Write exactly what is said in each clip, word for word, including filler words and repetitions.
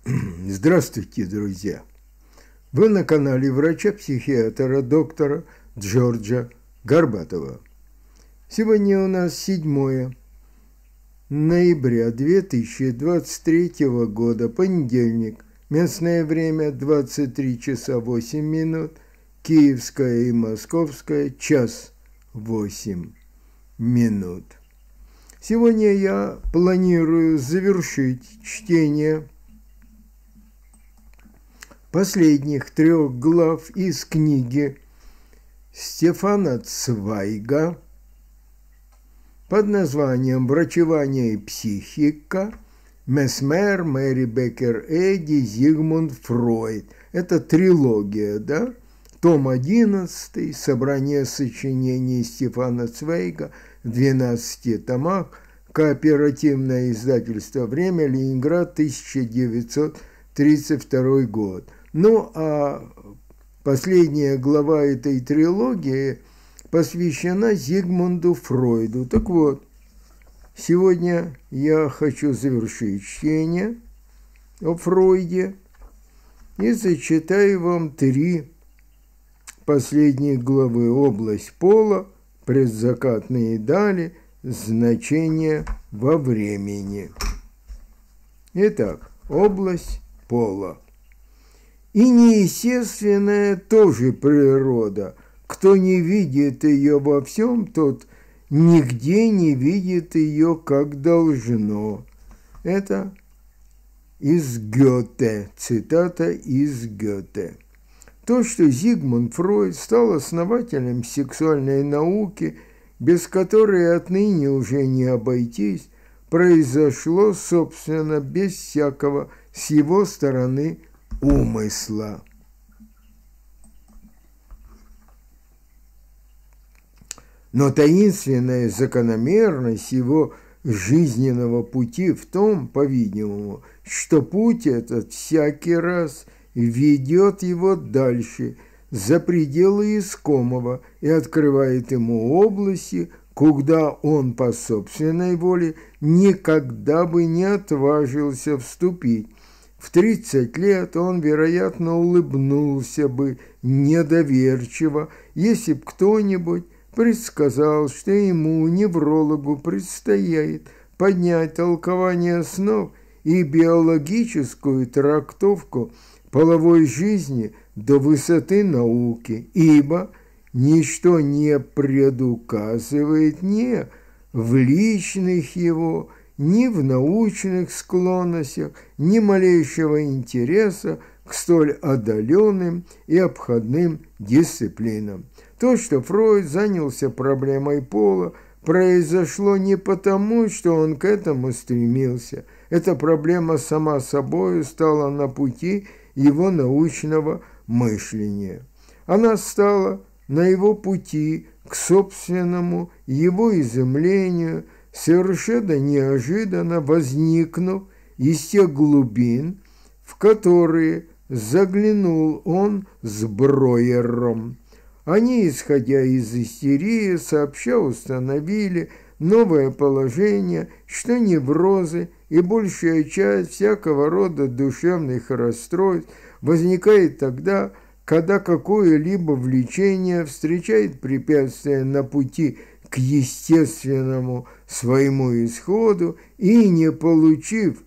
Здравствуйте, друзья! Вы на канале врача-психиатра доктора Джорджа Горбатова. Сегодня у нас седьмое ноября две тысячи двадцать третьего года, понедельник. Местное время двадцать три часа восемь минут, киевское и московское час восемь минут. Сегодня я планирую завершить чтение последних трех глав из книги Стефана Цвайга под названием «Врачевание и психика. Месмер, Мэри Беккер Эдди, Зигмунд Фройд». Это трилогия, да? Том одиннадцатый, собрание сочинений Стефана Цвайга в двенадцати томах, кооперативное издательство «Время», Ленинград, тысяча девятьсот тридцать второй год. Ну, а последняя глава этой трилогии посвящена Зигмунду Фройду. Так вот, сегодня я хочу завершить чтение о Фройде и зачитаю вам три последние главы: «Область пола», «Предзакатные дали», «Значение во времени». Итак, область пола. И неестественная тоже природа. Кто не видит ее во всем, тот нигде не видит ее как должно. Это из Гёте, цитата из Гёте. То, что Зигмунд Фройд стал основателем сексуальной науки, без которой отныне уже не обойтись, произошло, собственно, без всякого с его стороны умысла. Но таинственная закономерность его жизненного пути в том, по-видимому, что путь этот всякий раз ведет его дальше, за пределы искомого, и открывает ему области, куда он по собственной воле никогда бы не отважился вступить. В тридцать лет он, вероятно, улыбнулся бы недоверчиво, если б кто-нибудь предсказал, что ему, неврологу, предстоит поднять толкование снов и биологическую трактовку половой жизни до высоты науки, ибо ничто не предуказывает ни в личных его, ни в научных склонностях, ни малейшего интереса к столь отдаленным и обходным дисциплинам. То, что Фройд занялся проблемой пола, произошло не потому, что он к этому стремился. Эта проблема сама собой стала на пути его научного мышления. Она стала на его пути к собственному его изумлению, совершенно неожиданно возникнув из тех глубин, в которые заглянул он с Броером. Они, исходя из истерии, сообща установили новое положение, что неврозы и большая часть всякого рода душевных расстройств возникает тогда, когда какое-либо влечение встречает препятствия на пути к естественному своему исходу и, не получив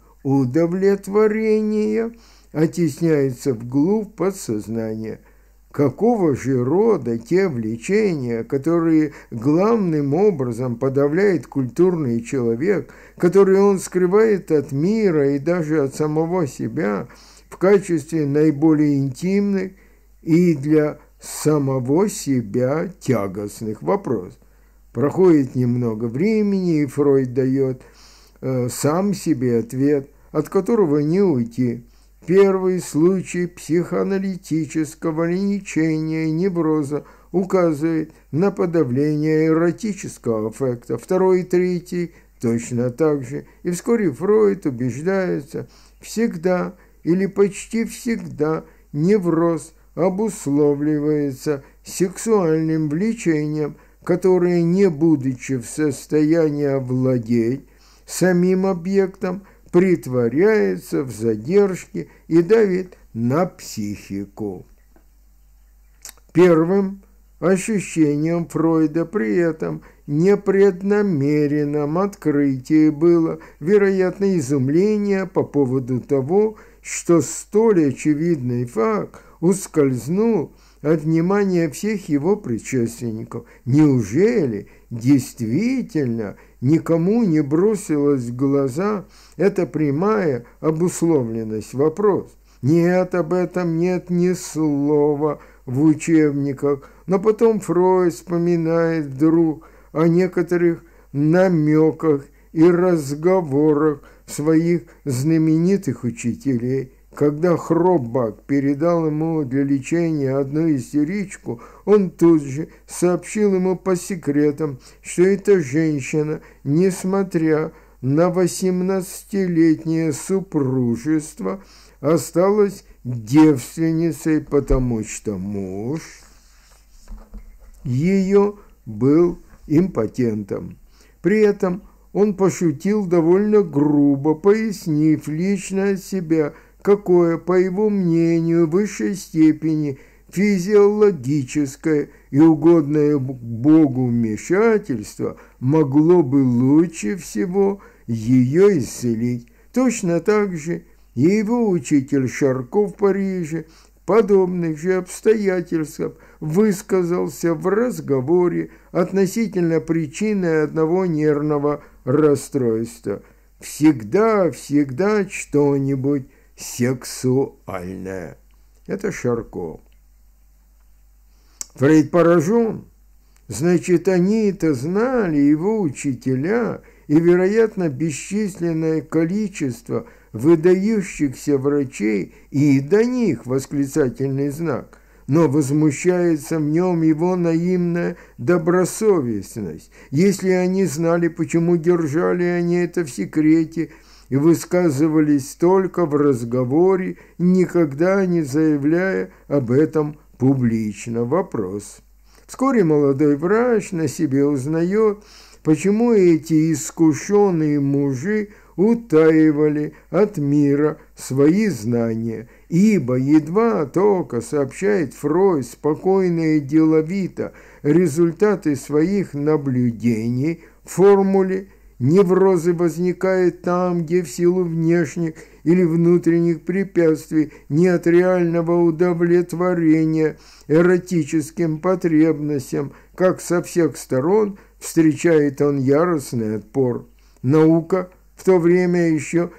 удовлетворения, оттесняется вглубь подсознания. Какого же рода те влечения, которые главным образом подавляет культурный человек, которые он скрывает от мира и даже от самого себя в качестве наиболее интимных и для самого себя тягостных? Вопрос. Проходит немного времени, и Фройд дает э, сам себе ответ, от которого не уйти. Первый случай психоаналитического лечения невроза указывает на подавление эротического аффекта. Второй и третий точно так же. И вскоре Фройд убеждается, всегда или почти всегда невроз обусловливается сексуальным влечением, которое, не будучи в состоянии овладеть самим объектом, притворяется в задержке и давит на психику. Первым ощущением Фройда при этом непреднамеренном открытии было, вероятно, изумление по поводу того, что столь очевидный факт ускользнул от внимания всех его предшественников. Неужели действительно никому не бросилась в глаза эта прямая обусловленность? Вопрос. Нет, об этом нет ни слова в учебниках, но потом Фройд вспоминает вдруг о некоторых намеках и разговорах своих знаменитых учителей. Когда Хробак передал ему для лечения одну истеричку, он тут же сообщил ему по секретам, что эта женщина, несмотря на восемнадцатилетнее супружество, осталась девственницей, потому что муж ее был импотентом. При этом он пошутил довольно грубо, пояснив лично от себя, какое, по его мнению, в высшей степени физиологическое и угодное Богу вмешательство могло бы лучше всего ее исцелить. Точно так же и его учитель Шарко в Париже в подобных же обстоятельствах высказался в разговоре относительно причины одного нервного расстройства. Всегда, всегда что-нибудь сексуальное. Это Шарко. Фрейд поражен. Значит, они это знали, его учителя, и, вероятно, бесчисленное количество выдающихся врачей, и до них восклицательный знак. Но возмущается в нем его наивная добросовестность. Если они знали, почему держали они это в секрете и высказывались только в разговоре, никогда не заявляя об этом публично. Вопрос. Вскоре молодой врач на себе узнает, почему эти искушенные мужи утаивали от мира свои знания, ибо едва только сообщает Фройд спокойно и деловито результаты своих наблюдений в формуле, неврозы возникают там, где в силу внешних или внутренних препятствий не от реального удовлетворения эротическим потребностям, как со всех сторон встречает он яростный отпор. Наука, в то время еще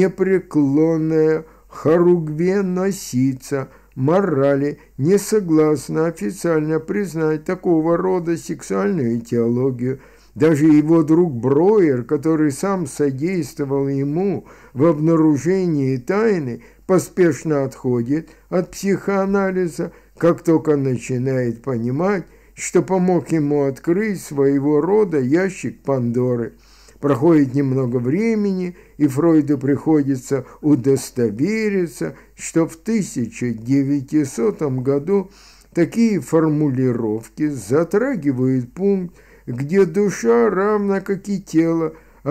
непреклонная, хоругве носится, морали не согласна официально признать такого рода сексуальную теологию. Даже его друг Броер, который сам содействовал ему в обнаружении тайны, поспешно отходит от психоанализа, как только начинает понимать, что помог ему открыть своего рода ящик Пандоры. Проходит немного времени, и Фройду приходится удостовериться, что в тысяча девятисотом году такие формулировки затрагивают пункт, где душа, равно как и тело,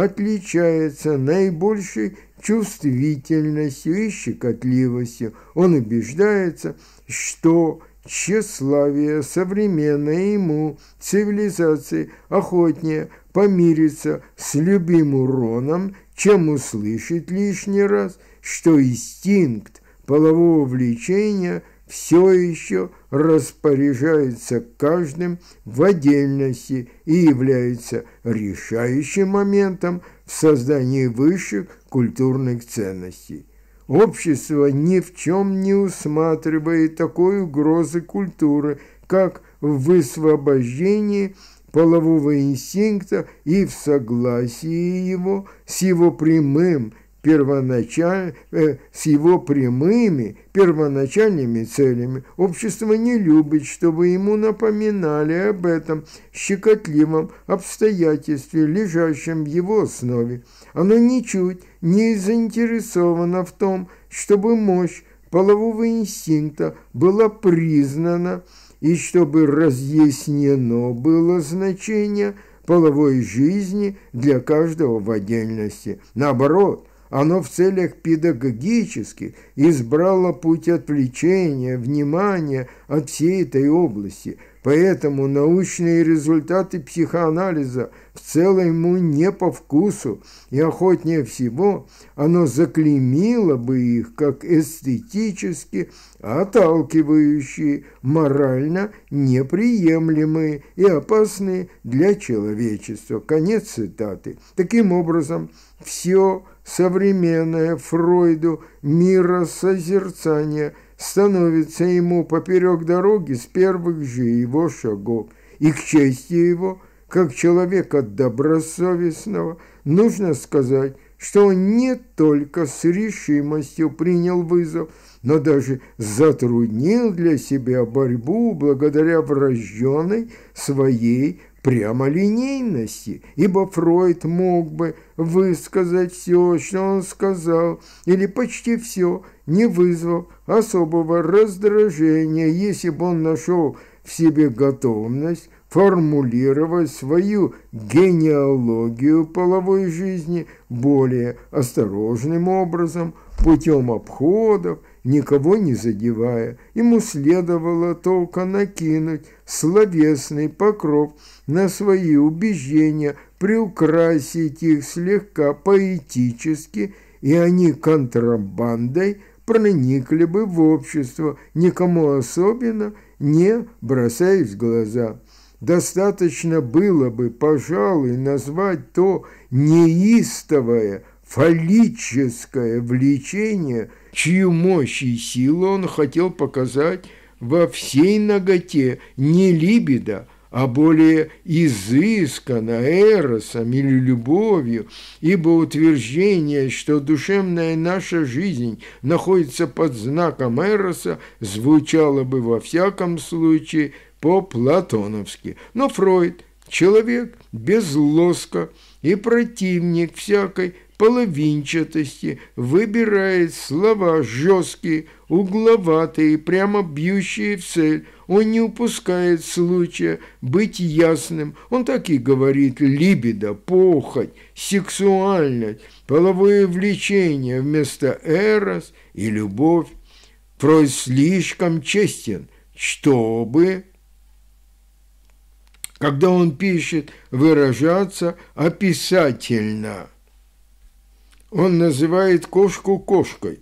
отличается наибольшей чувствительностью и щекотливостью. Он убеждается, что тщеславие современной ему цивилизации охотнее помириться с любимым уроном, чем услышать лишний раз, что инстинкт полового влечения все еще распоряжается каждым в отдельности и является решающим моментом в создании высших культурных ценностей. Общество ни в чем не усматривает такой угрозы культуры, как в высвобождении полового инстинкта и в согласии его с его прямым первоначаль, э, с его прямыми первоначальными целями. Общество не любит, чтобы ему напоминали об этом щекотливом обстоятельстве, лежащем в его основе. Оно ничуть не заинтересовано в том, чтобы мощь полового инстинкта была признана и чтобы разъяснено было значение половой жизни для каждого в отдельности. Наоборот, оно в целях педагогических избрало путь отвлечения внимания от всей этой области. Поэтому научные результаты психоанализа в целом ему не по вкусу, и охотнее всего оно заклеймило бы их как эстетически отталкивающие, морально неприемлемые и опасные для человечества. Конец цитаты. Таким образом, все современное Фройду миросозерцание становится ему поперек дороги с первых же его шагов. И к чести его, как человека добросовестного, нужно сказать, что он не только с решимостью принял вызов, но даже затруднил для себя борьбу благодаря врожденной своей прямолинейности, ибо Фройд мог бы высказать все, что он сказал, или почти все, не вызвав особого раздражения, если бы он нашел в себе готовность формулировать свою генеалогию половой жизни более осторожным образом, путем обходов, никого не задевая. Ему следовало только накинуть словесный покров на свои убеждения, приукрасить их слегка поэтически, и они контрабандой проникли бы в общество, никому особенно не бросаясь в глаза. Достаточно было бы, пожалуй, назвать то неистовое фаллическое влечение, чью мощь и силу он хотел показать во всей наготе не либидо, а более изысканно эросом или любовью, ибо утверждение, что душевная наша жизнь находится под знаком эроса, звучало бы во всяком случае по-платоновски. Но Фройд, человек без лоска и противник всякой половинчатости, выбирает слова жесткие, угловатые, прямо бьющие в цель. Он не упускает случая быть ясным. Он так и говорит: либидо, похоть, сексуальность, половое влечение вместо эрос и любовь. Фройд слишком честен, чтобы, когда он пишет, выражаться описательно. Он называет кошку кошкой.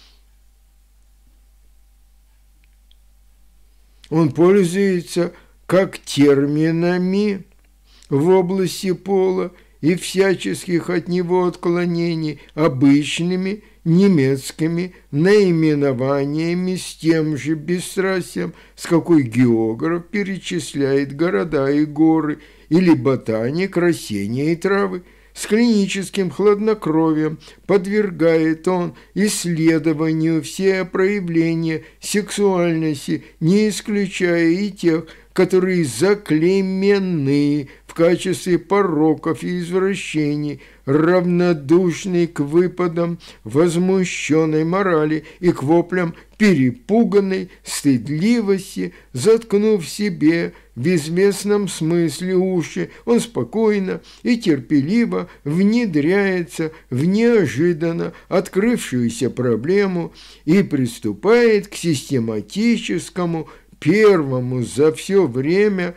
Он пользуется как терминами в области пола и всяческих от него отклонений обычными немецкими наименованиями с тем же бесстрастием, с какой географ перечисляет города и горы, или ботаник растения и травы. С клиническим хладнокровием подвергает он исследованию все проявления сексуальности, не исключая и тех, которые заклеймены в качестве пороков и извращений, равнодушный к выпадам возмущенной морали и к воплям перепуганной стыдливости, заткнув себе в известном смысле уши, он спокойно и терпеливо внедряется в неожиданно открывшуюся проблему и приступает к систематическому, первому за все время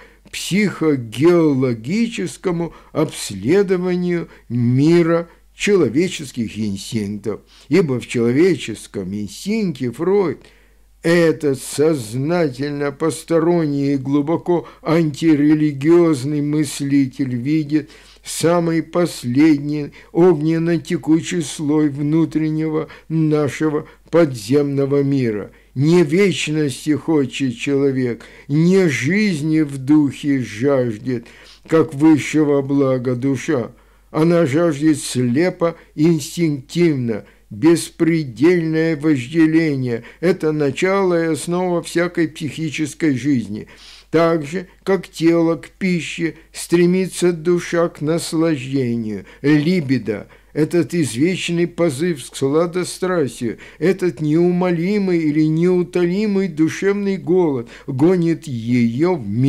психогеологическому обследованию мира человеческих инстинктов, ибо в человеческом инстинкте Фройд, этот сознательно посторонний и глубоко антирелигиозный мыслитель, видит самый последний огненно-текучий слой внутреннего нашего подземного мира. Не вечности хочет человек, не жизни в духе жаждет, как высшего блага душа. Она жаждет слепо, инстинктивно, беспредельное вожделение – это начало и основа всякой психической жизни. Так же, как тело к пище, стремится душа к наслаждению, либидо – этот извечный позыв к сладострастию, этот неумолимый или неутолимый душевный голод гонит ее в мир.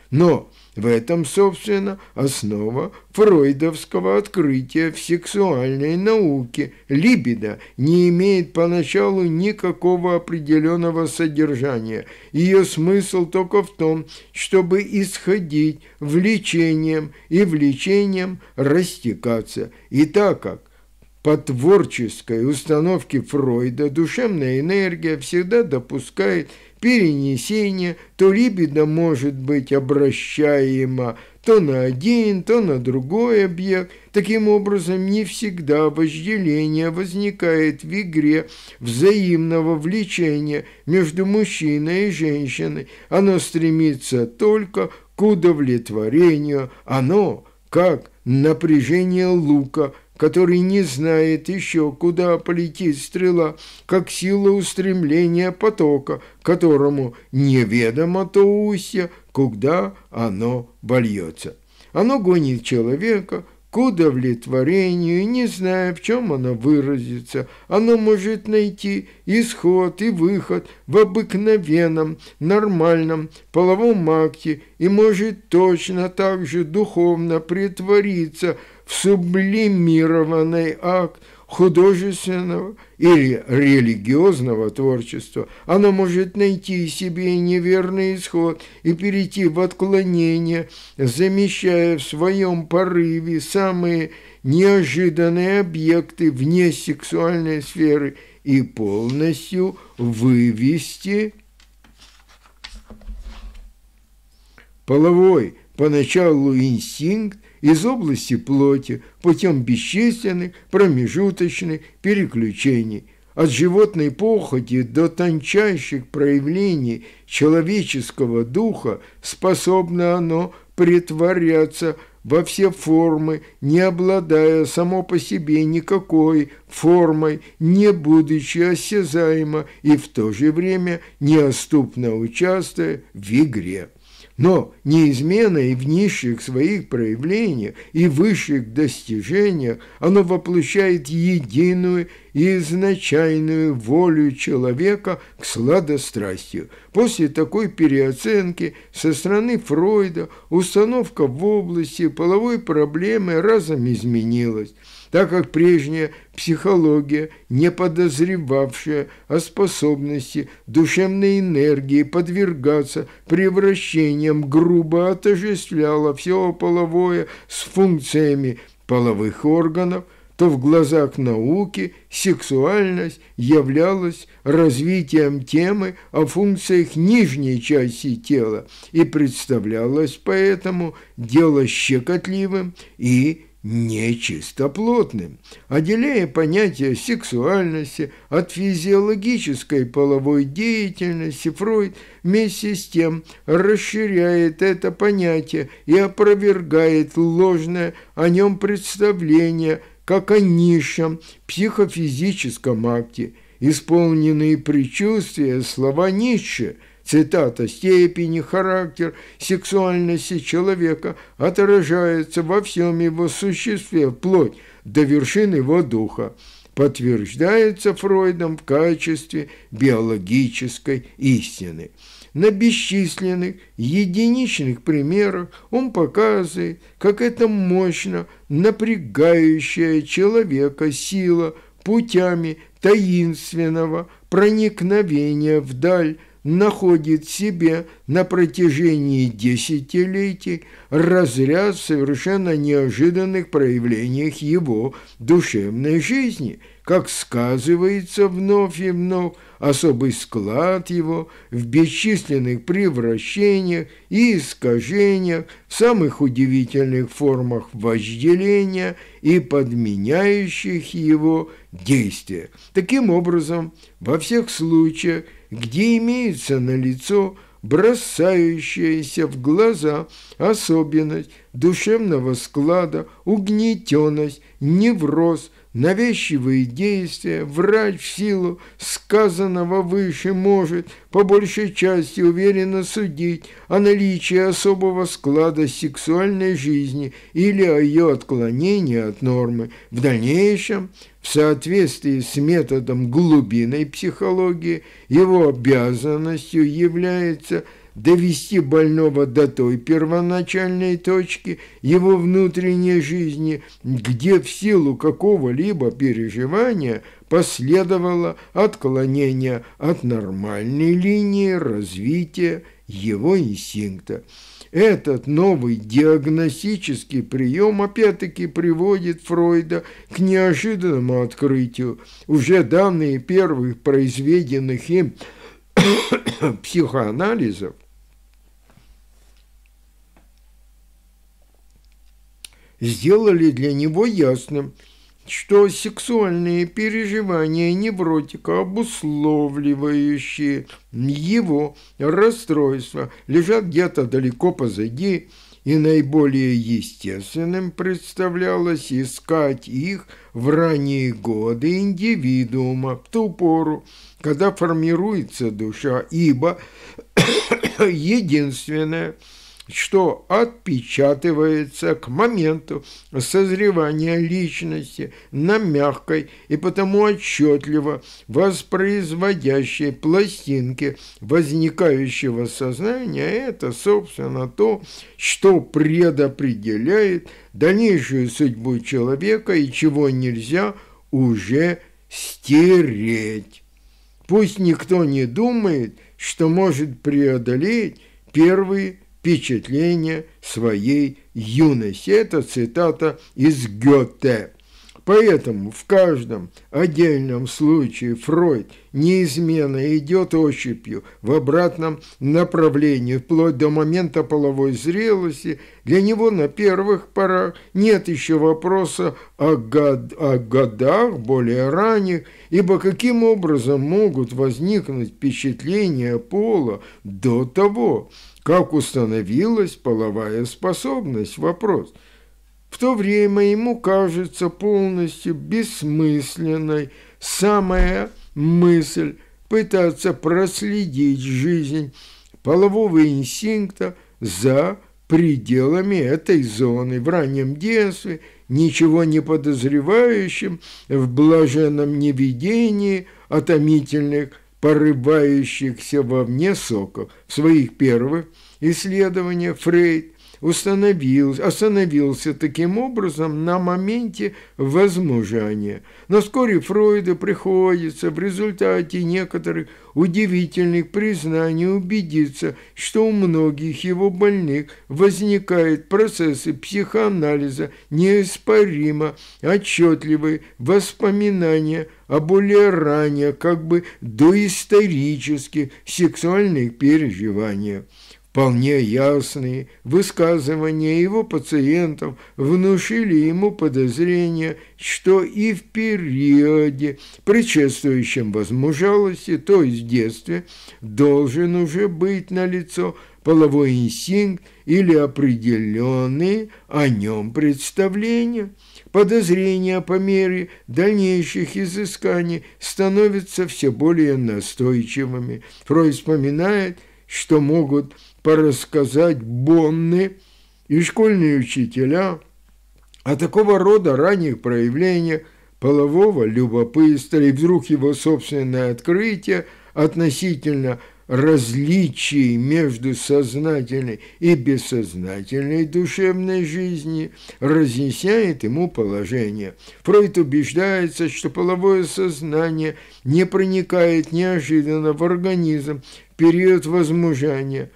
Но в этом, собственно, основа фройдовского открытия в сексуальной науке. Либидо не имеет поначалу никакого определенного содержания. Ее смысл только в том, чтобы исходить влечением и влечением растекаться. И так как по творческой установке Фройда душевная энергия всегда допускает перенесение, то либидо может быть обращаемо то на один, то на другой объект. Таким образом, не всегда вожделение возникает в игре взаимного влечения между мужчиной и женщиной. Оно стремится только к удовлетворению. Оно, как напряжение лука, который не знает еще, куда полетит стрела, как сила устремления потока, которому неведомо то устье, куда оно вольется. Оно гонит человека к удовлетворению, не зная, в чем оно выразится. Оно может найти исход и выход в обыкновенном, нормальном половом акте и может точно так же духовно претвориться в сублимированный акт художественного или религиозного творчества. Оно может найти себе неверный исход и перейти в отклонение, замещая в своем порыве самые неожиданные объекты вне сексуальной сферы и полностью вывести половой поначалу инстинкт из области плоти путем бесчисленных промежуточных переключений. От животной похоти до тончайших проявлений человеческого духа способно оно претворяться во все формы, не обладая само по себе никакой формой, не будучи осязаемо и в то же время неотступно участвуя в игре. Но неизменно и в низших своих проявлениях и высших достижениях оно воплощает единую и изначальную волю человека к сладострастию. После такой переоценки со стороны Фройда установка в области половой проблемы разом изменилась, так как прежняя психология, не подозревавшая о способности душевной энергии подвергаться превращениям, грубо отождествляла все половое с функциями половых органов, то в глазах науки сексуальность являлась развитием темы о функциях нижней части тела и представлялась поэтому дело щекотливым и нечистоплотным. Отделяя понятие сексуальности от физиологической половой деятельности, Фройд вместе с тем расширяет это понятие и опровергает ложное о нем представление как о низшем психофизическом акте. Исполненные предчувствия слова Ницше, цитата, «степень и характер сексуальности человека отражается во всем его существе, вплоть до вершин его духа», подтверждается Фройдом в качестве биологической истины. На бесчисленных единичных примерах он показывает, как эта мощно напрягающая человека сила путями таинственного проникновения вдаль находит в себе на протяжении десятилетий разряд в совершенно неожиданных проявлениях его душевной жизни, как сказывается вновь и вновь особый склад его в бесчисленных превращениях и искажениях, в самых удивительных формах вожделения и подменяющих его действия. Таким образом, во всех случаях, где имеется налицо бросающаяся в глаза особенность душевного склада, угнетенность, невроз, навязчивые действия, врач в силу сказанного выше может по большей части уверенно судить о наличии особого склада сексуальной жизни или о ее отклонении от нормы. В дальнейшем, в соответствии с методом глубинной психологии, его обязанностью является довести больного до той первоначальной точки его внутренней жизни, где в силу какого-либо переживания последовало отклонение от нормальной линии развития его инстинкта. Этот новый диагностический прием опять-таки приводит Фройда к неожиданному открытию. Уже данные первых произведенных им психоанализов сделали для него ясным, что сексуальные переживания невротика, обусловливающие его расстройство, лежат где-то далеко позади, и наиболее естественным представлялось искать их в ранние годы индивидуума, в ту пору, когда формируется душа, ибо единственное, что отпечатывается к моменту созревания личности на мягкой и потому отчетливо воспроизводящей пластинке возникающего сознания, это, собственно, то, что предопределяет дальнейшую судьбу человека и чего нельзя уже стереть. Пусть никто не думает, что может преодолеть первые впечатления своей юности. Это цитата из Гёте. Поэтому в каждом отдельном случае Фройд неизменно идет ощупью в обратном направлении, вплоть до момента половой зрелости. Для него на первых порах нет еще вопроса о, год, о годах более ранних, ибо каким образом могут возникнуть впечатления пола до того, как установилась половая способность? Вопрос. В то время ему кажется полностью бессмысленной самая мысль пытаться проследить жизнь полового инстинкта за пределами этой зоны. В раннем детстве, ничего не подозревающим, в блаженном неведении о томительных порывающихся вовне соков. В своих первых исследованиях Фрейд установил, остановился таким образом на моменте возмужания. Но вскоре Фройду приходится в результате некоторых удивительных признаний убедиться, что у многих его больных возникают процессы психоанализа неоспоримо отчетливые воспоминания о более ранних, как бы доисторических сексуальных переживаниях. Вполне ясные высказывания его пациентов внушили ему подозрение, что и в периоде, предшествующем возмужалости, то есть в детстве, должен уже быть налицо половой инстинкт или определенные о нем представления. Подозрения по мере дальнейших изысканий становятся все более настойчивыми. Фройд вспоминает, что могут порассказать Бонны и школьные учителя о такого рода ранних проявлениях полового любопытства, и вдруг его собственное открытие относительно различий между сознательной и бессознательной душевной жизнью разъясняет ему положение. Фройд убеждается, что половое сознание не проникает неожиданно в организм в период возмужания.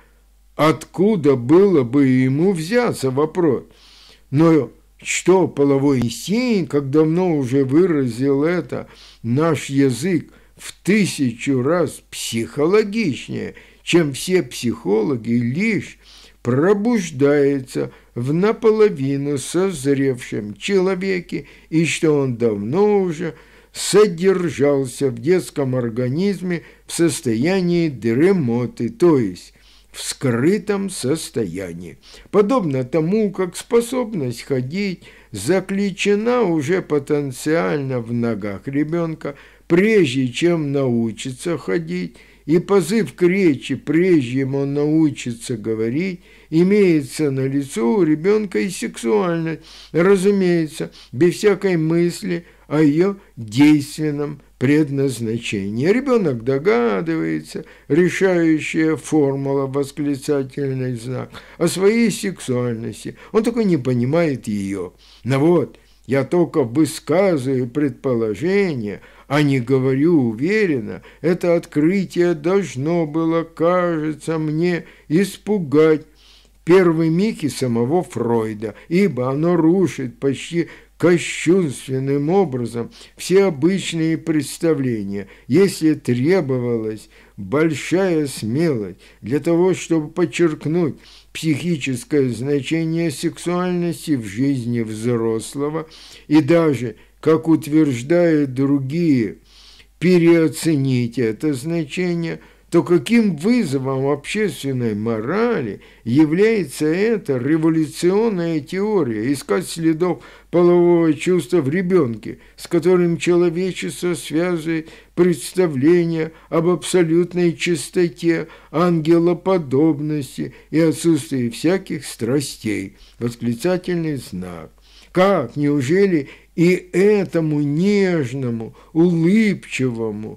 Откуда было бы ему взяться, вопрос? Но что половой инстинкт, как давно уже выразил это наш язык, в тысячу раз психологичнее, чем все психологи, лишь пробуждается в наполовину созревшем человеке, и что он давно уже содержался в детском организме в состоянии дремоты, то есть в скрытом состоянии. Подобно тому, как способность ходить заключена уже потенциально в ногах ребенка, прежде чем научится ходить, и позыв к речи, прежде чем он научится говорить, имеется налицо у ребенка и сексуальность, разумеется, без всякой мысли о ее действенном предназначения. Ребенок догадывается, решающая формула, восклицательный знак, о своей сексуальности. Он только не понимает ее. Но вот, я только высказываю предположение, а не говорю уверенно, это открытие должно было, кажется мне, испугать первый миг и самого Фройда, ибо оно рушит почти кощунственным образом все обычные представления. Если требовалась большая смелость для того, чтобы подчеркнуть психическое значение сексуальности в жизни взрослого и даже, как утверждают другие, переоценить это значение, то каким вызовом общественной морали является эта революционная теория искать следов полового чувства в ребенке, с которым человечество связывает представления об абсолютной чистоте, ангелоподобности и отсутствии всяких страстей. Восклицательный знак. Как? Неужели и этому нежному, улыбчивому,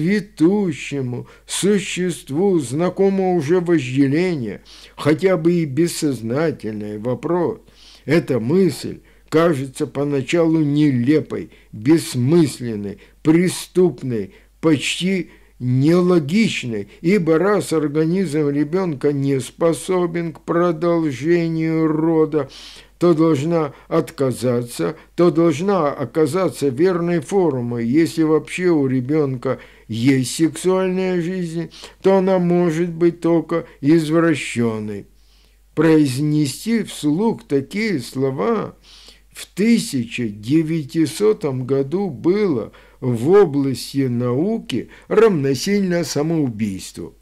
цветущему существу знакомо уже вожделение, хотя бы и бессознательный вопрос? Эта мысль кажется поначалу нелепой, бессмысленной, преступной, почти нелогичной, ибо раз организм ребенка не способен к продолжению рода, то должна отказаться, то должна оказаться верной формой. Если вообще у ребенка есть сексуальная жизнь, то она может быть только извращенной. Произнести вслух такие слова в тысяча девятисотом году было в области науки равносильно самоубийству.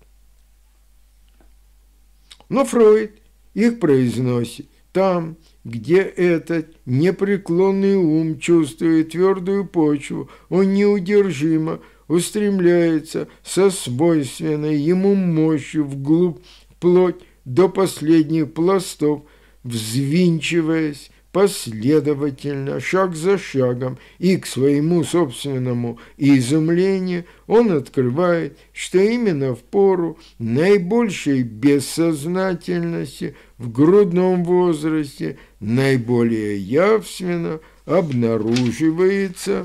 Но Фройд их произносит там, где этот непреклонный ум чувствует твердую почву, он неудержимо устремляется со свойственной ему мощью вглубь, вплоть до последних пластов, взвинчиваясь последовательно, шаг за шагом, и к своему собственному изумлению он открывает, что именно в пору наибольшей бессознательности в грудном возрасте наиболее явственно обнаруживается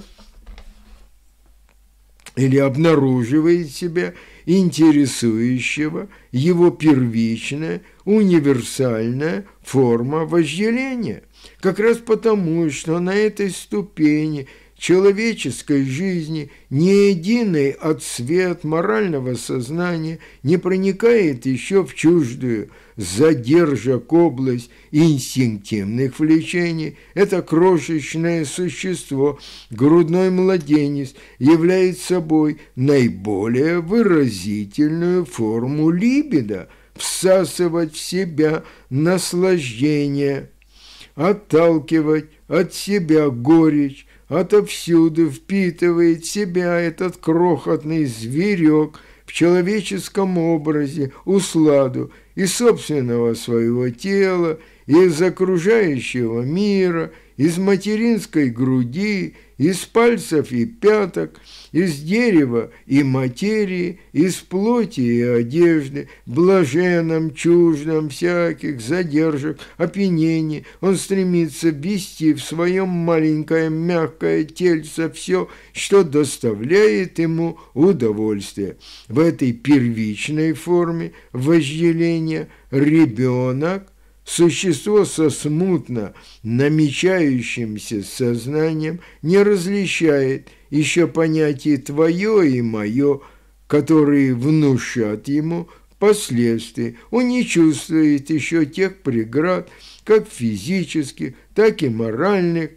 или обнаруживает себя интересующего его первичная, универсальная форма вожделения. Как раз потому, что на этой ступени человеческой жизни ни единый отсвет морального сознания не проникает еще в чуждую задержек область инстинктивных влечений. Это крошечное существо, грудной младенец, является собой наиболее выразительную форму либидо, всасывать в себя наслаждение, отталкивать от себя горечь, отовсюду впитывает в себя этот крохотный зверек в человеческом образе, усладу из собственного своего тела, из окружающего мира, из материнской груди, из пальцев и пяток, из дерева и материи, из плоти и одежды, блаженном, чуждом всяких задержек, опьянений. Он стремится ввести в своем маленькое мягкое тельце все, что доставляет ему удовольствие. В этой первичной форме вожделения ребенок, существо со смутно намечающимся сознанием, не различает еще понятий «твое» и «мое», которые внушат ему впоследствии. Он не чувствует еще тех преград, как физических, так и моральных,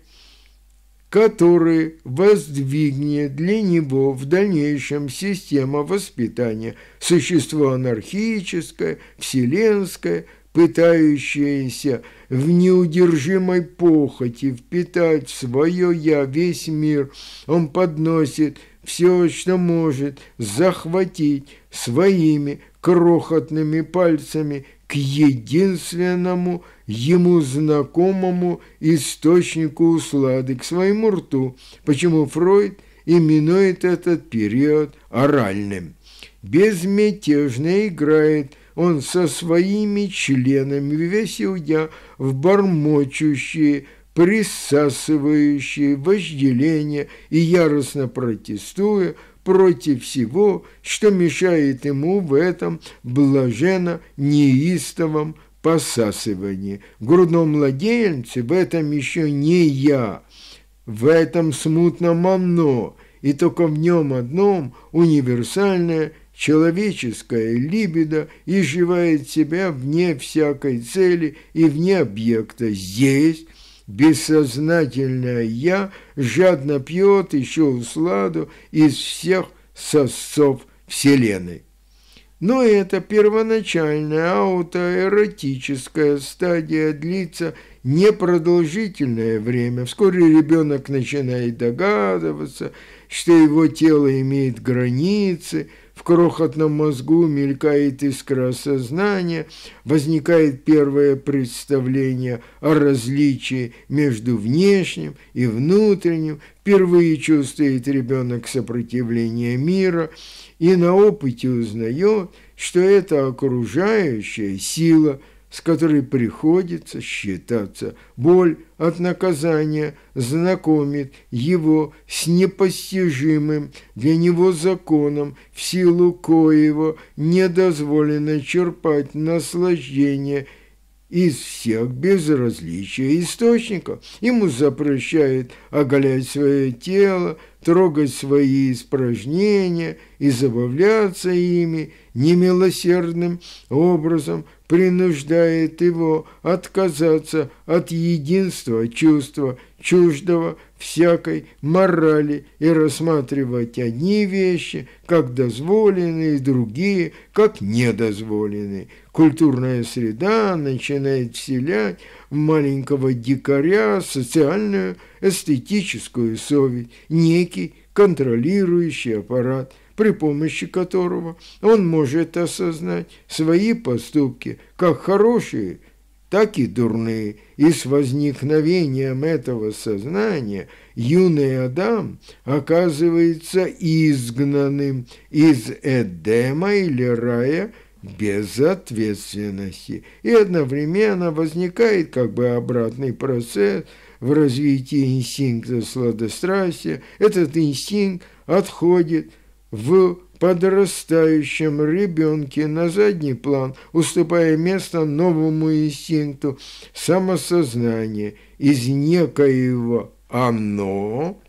которые воздвигнет для него в дальнейшем система воспитания, существо анархическое, вселенское, пытающееся в неудержимой похоти впитать в свое «я» весь мир. Он подносит все, что может захватить своими крохотными пальцами к единственному ему знакомому источнику услады, к своему рту. Почему Фройд именует этот период оральным. Безмятежно играет он со своими членами, весь уйдя в бормочущие, присасывающие вожделение и яростно протестуя против всего, что мешает ему в этом блаженно-неистовом посасывании. В грудном младенце в этом еще не я, в этом смутном оно, и только в нем одном универсальное человеческая либидо изживает себя вне всякой цели и вне объекта. Здесь бессознательное «я» жадно пьет еще усладу из всех сосцов Вселенной. Но эта первоначальная аутоэротическая стадия длится непродолжительное время. Вскоре ребенок начинает догадываться, что его тело имеет границы, в крохотном мозгу мелькает искра сознания, возникает первое представление о различии между внешним и внутренним, впервые чувствует ребенок сопротивление мира и на опыте узнает, что это окружающая сила, с которой приходится считаться. Боль от наказания знакомит его с непостижимым для него законом, в силу коего не дозволено черпать наслаждение из всех без различия источников. Ему запрещают оголять свое тело, трогать свои испражнения и забавляться ими, немилосердным образом принуждает его отказаться от единства чувства, чуждого всякой морали, и рассматривать одни вещи как дозволенные, другие как недозволенные. Культурная среда начинает вселять в маленького дикаря социальную эстетическую совесть, некий контролирующий аппарат, при помощи которого он может осознать свои поступки как хорошие, так и дурные. И с возникновением этого сознания юный Адам оказывается изгнанным из Эдема или рая безответственности. И одновременно возникает как бы обратный процесс в развитии инстинкта сладострастия. Этот инстинкт отходит в подрастающем ребенке на задний план, уступая место новому инстинкту самосознания. Из некоего «оно»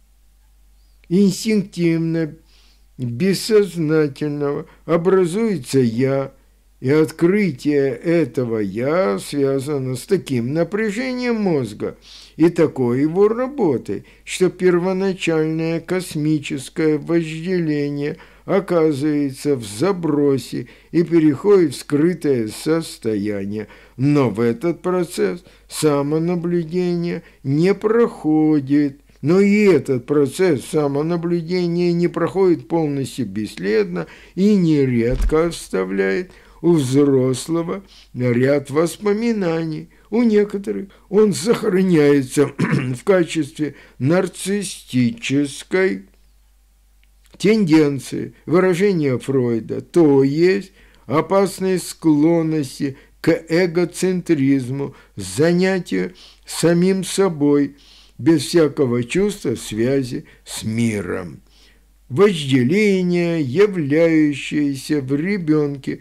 инстинктивно бессознательного образуется «я», и открытие этого «я» связано с таким напряжением мозга и такой его работой, что первоначальное космическое вожделение оказывается в забросе и переходит в скрытое состояние. Но в этот процесс самонаблюдения не проходит. Но и этот процесс самонаблюдения не проходит полностью бесследно и нередко оставляет у взрослого ряд воспоминаний. У некоторых он сохраняется в качестве нарциссической тенденции, выражения Фройда, то есть опасной склонности к эгоцентризму, занятию самим собой, без всякого чувства связи с миром. Вожделение, являющееся в ребенке,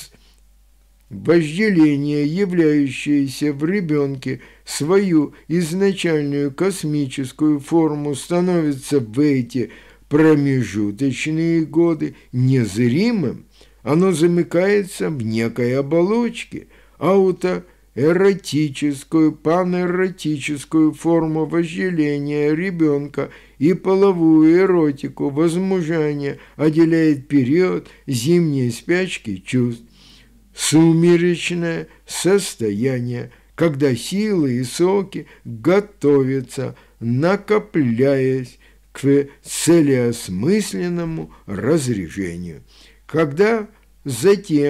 вожделение, являющееся в ребенке свою изначальную космическую форму, становится в эти промежуточные годы незримым. Оно замыкается в некой оболочке, аутоэротическую, панэротическую форму вожделения ребенка и половую эротику возмужания отделяет период зимней спячки чувств. Сумеречное состояние, когда силы и соки готовятся, накопляясь к целеосмысленному разряжению. Когда затем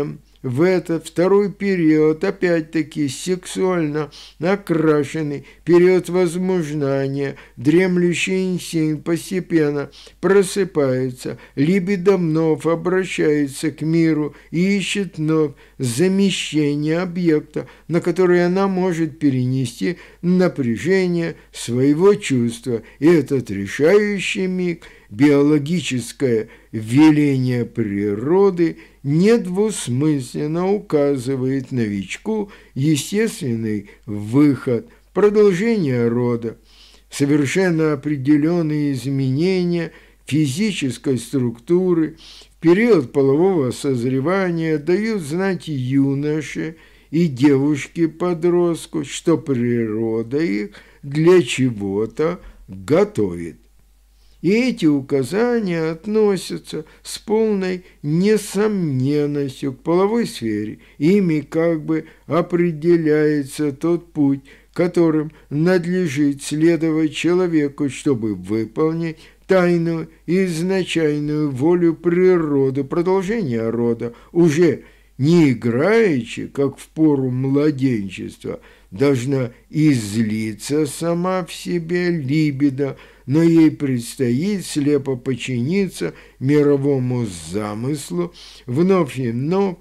в этот второй период, опять-таки сексуально окрашенный период возмужания, дремлющий инстинкт постепенно просыпается, либидо вновь обращается к миру и ищет вновь замещение объекта, на который она может перенести напряжение своего чувства. И этот решающий миг, биологическое веление природы, недвусмысленно указывает новичку естественный выход, продолжение рода. Совершенно определенные изменения физической структуры в период полового созревания дают знать юноше и девушке-подростку, что природа их для чего-то готовит. И эти указания относятся с полной несомненностью к половой сфере. Ими как бы определяется тот путь, которым надлежит следовать человеку, чтобы выполнить тайную и изначальную волю природы, продолжения рода, уже не играючи, как в пору младенчества, должна излиться сама в себе либидо, но ей предстоит слепо подчиниться мировому замыслу, вновь и вновь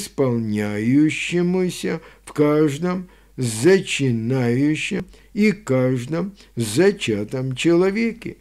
исполняющемуся в каждом зачинающем и каждом зачатом человеке.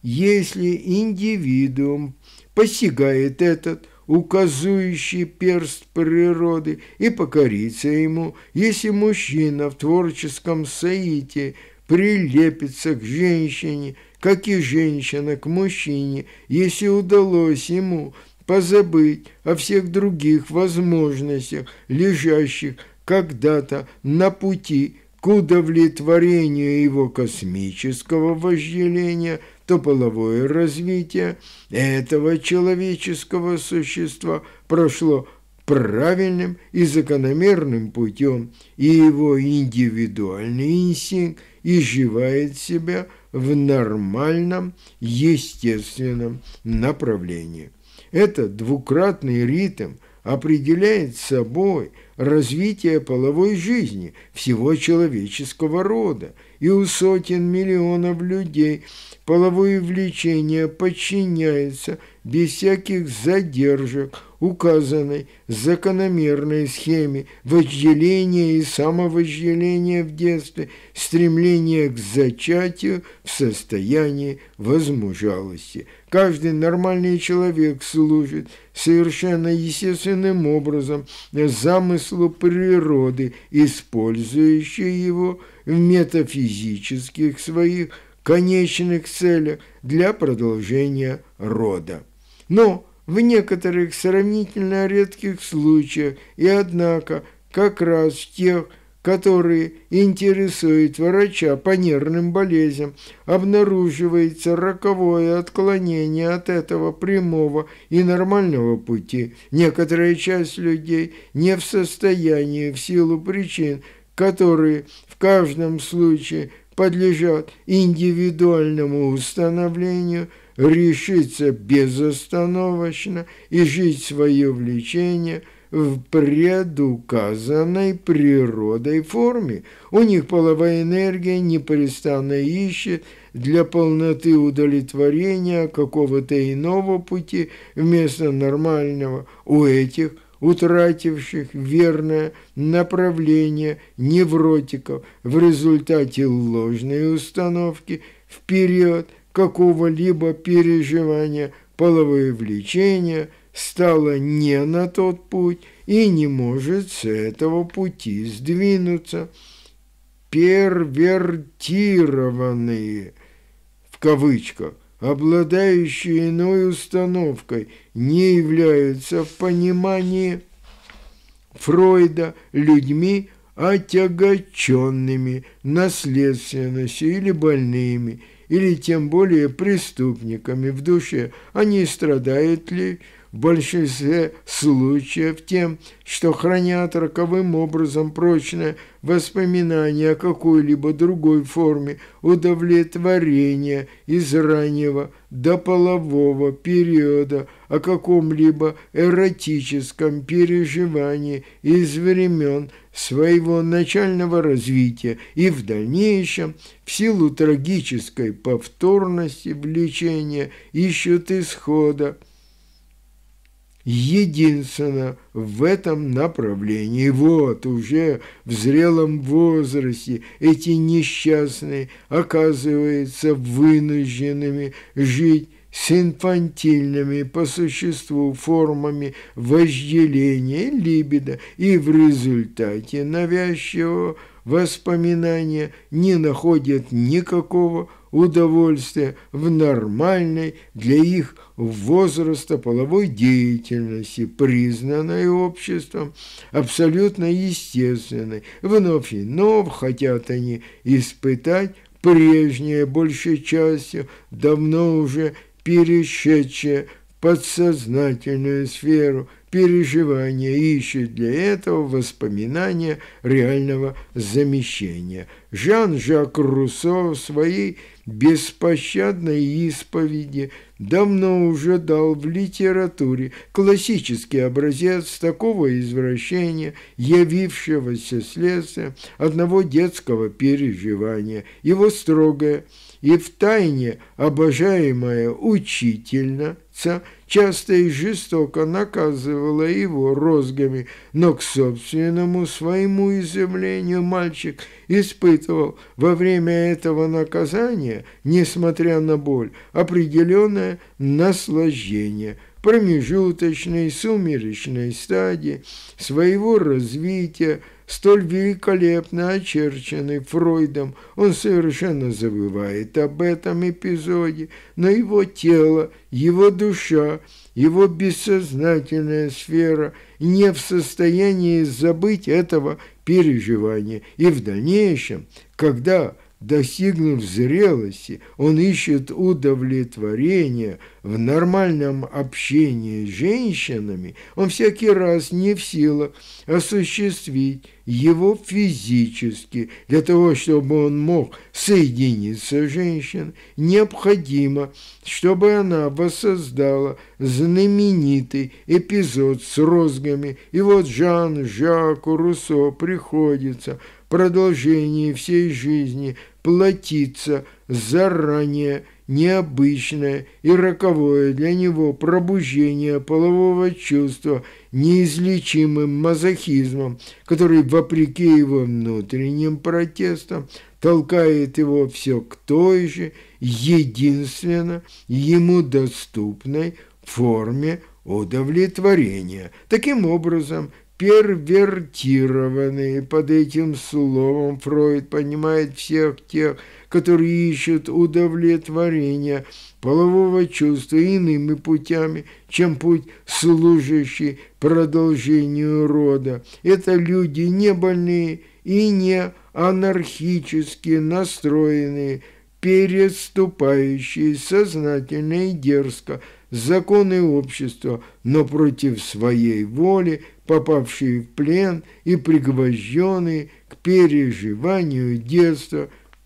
Если индивидуум постигает этот указующий перст природы и покорится ему, если мужчина в творческом соитии прилепится к женщине, как и женщина к мужчине, если удалось ему позабыть о всех других возможностях, лежащих когда-то на пути к удовлетворению его космического вожделения, то половое развитие этого человеческого существа прошло правильным и закономерным путем, и его индивидуальный инстинкт изживает себя в нормальном, естественном направлении. Этот двукратный ритм определяет собой развитие половой жизни всего человеческого рода, и у сотен миллионов людей половое влечение подчиняется без всяких задержек указанной закономерной схеме вожделения и самовожделения в детстве, стремление к зачатию в состоянии возмужалости. Каждый нормальный человек служит совершенно естественным образом замыслу природы, использующей его в метафизических своих конечных целях для продолжения рода. Но в некоторых сравнительно редких случаях, и однако как раз в тех, которые интересуют врача по нервным болезням, обнаруживается роковое отклонение от этого прямого и нормального пути. Некоторая часть людей не в состоянии в силу причин, которые в каждом случае подлежат индивидуальному установлению, решиться безостановочно и жить свое влечение в предуказанной природой форме. У них половая энергия непрестанно ищет для полноты удовлетворения какого-то иного пути вместо нормального. У этих утративших верное направление невротиков в результате ложной установки в период какого-либо переживания половое влечение стало не на тот путь и не может с этого пути сдвинуться. Первертированные, в кавычках, обладающие иной установкой, не являются в понимании Фройда людьми отягощенными наследственностью или больными, или тем более преступниками в душе. Они страдают ли в большинстве случаев тем, что хранят роковым образом прочное воспоминание о какой-либо другой форме удовлетворения из раннего дополового периода, о каком-либо эротическом переживании из времен своего начального развития и в дальнейшем, в силу трагической повторности влечения, ищут исхода единственно в этом направлении. Вот уже в зрелом возрасте эти несчастные оказываются вынужденными жить с инфантильными по существу формами вожделения, либидо, и в результате навязчивого воспоминания не находят никакого удовольствия в нормальной для их возраста половой деятельности, признанной обществом абсолютно естественной. Вновь и вновь хотят они испытать прежнее, большей частью давно уже перешедшее в подсознательную сферу переживания, ищут для этого воспоминания реального замещения. Жан-Жак Руссо в своей беспощадной исповеди давно уже дал в литературе классический образец такого извращения, явившегося следствием одного детского переживания. Его строгая и втайне обожаемая учительница часто и жестоко наказывала его розгами, но к собственному своему изумлению мальчик испытывал во время этого наказания, несмотря на боль, определенное наслаждение. Промежуточной сумеречной стадии своего развития, столь великолепно очерченный Фройдом, он совершенно забывает об этом эпизоде, но его тело, его душа, его бессознательная сфера не в состоянии забыть этого переживания. И в дальнейшем, когда, достигнув зрелости, он ищет удовлетворения в нормальном общении с женщинами, он всякий раз не в силах осуществить его физически. Для того, чтобы он мог соединиться с женщиной, необходимо, чтобы она воссоздала знаменитый эпизод с розгами. И вот Жан-Жаку Руссо приходится в продолжении всей жизни платиться заранее необычное и роковое для него пробуждение полового чувства неизлечимым мазохизмом, который, вопреки его внутренним протестам, толкает его все к той же единственно ему доступной форме удовлетворения. Таким образом, первертированные под этим словом Фройд понимает всех тех, которые ищут удовлетворения полового чувства иными путями, чем путь, служащий продолжению рода. Это люди не больные и не анархически настроенные, переступающие сознательно и дерзко законы общества, но против своей воли попавшие в плен и пригвожденные к переживанию детства,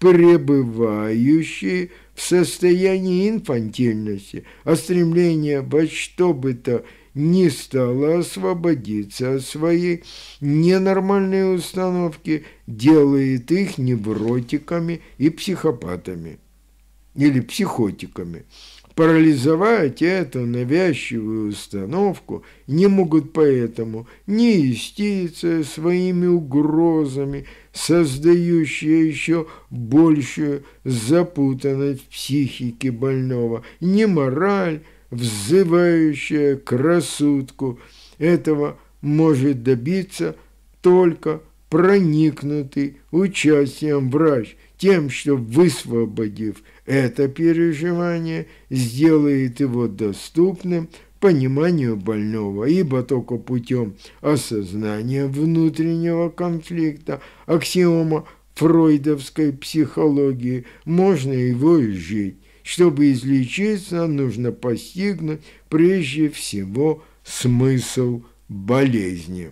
пребывающие в состоянии инфантильности, а стремление во что бы то ни стало освободиться от своей ненормальной установки делает их невротиками и психопатами или психотиками. Парализовать эту навязчивую установку не могут поэтому ни юстиция своими угрозами, создающая еще большую запутанность в психике больного, ни мораль, взывающая к рассудку. Этого может добиться только проникнутый участием врач, тем, что, высвободив это переживание, сделает его доступным пониманию больного, ибо только путем осознания внутреннего конфликта, аксиома фройдовской психологии, можно его изжить. чтобы излечиться, нужно постигнуть прежде всего смысл болезни.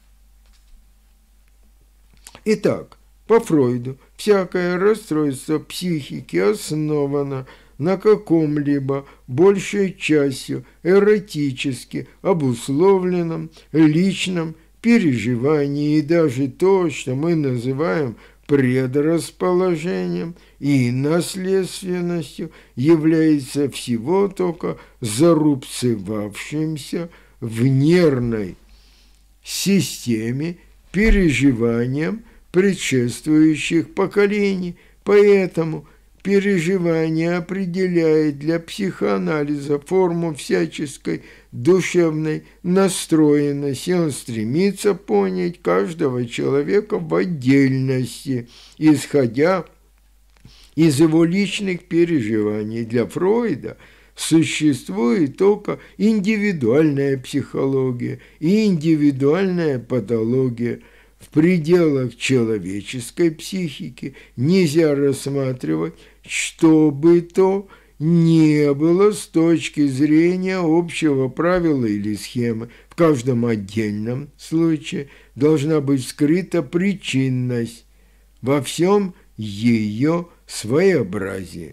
Итак, по Фройду всякое расстройство психики основано на каком-либо большей частью эротически обусловленном личном переживании, и даже то, что мы называем предрасположением и наследственностью, является всего только зарубцевавшимся в нервной системе переживанием предшествующих поколений. Поэтому переживание определяет для психоанализа форму всяческой душевной настроенности. Он стремится понять каждого человека в отдельности, исходя из его личных переживаний. Для Фройда существует только индивидуальная психология и индивидуальная патология. В пределах человеческой психики нельзя рассматривать, что бы то ни было с точки зрения общего правила или схемы. В каждом отдельном случае должна быть скрыта причинность во всем ее своеобразии.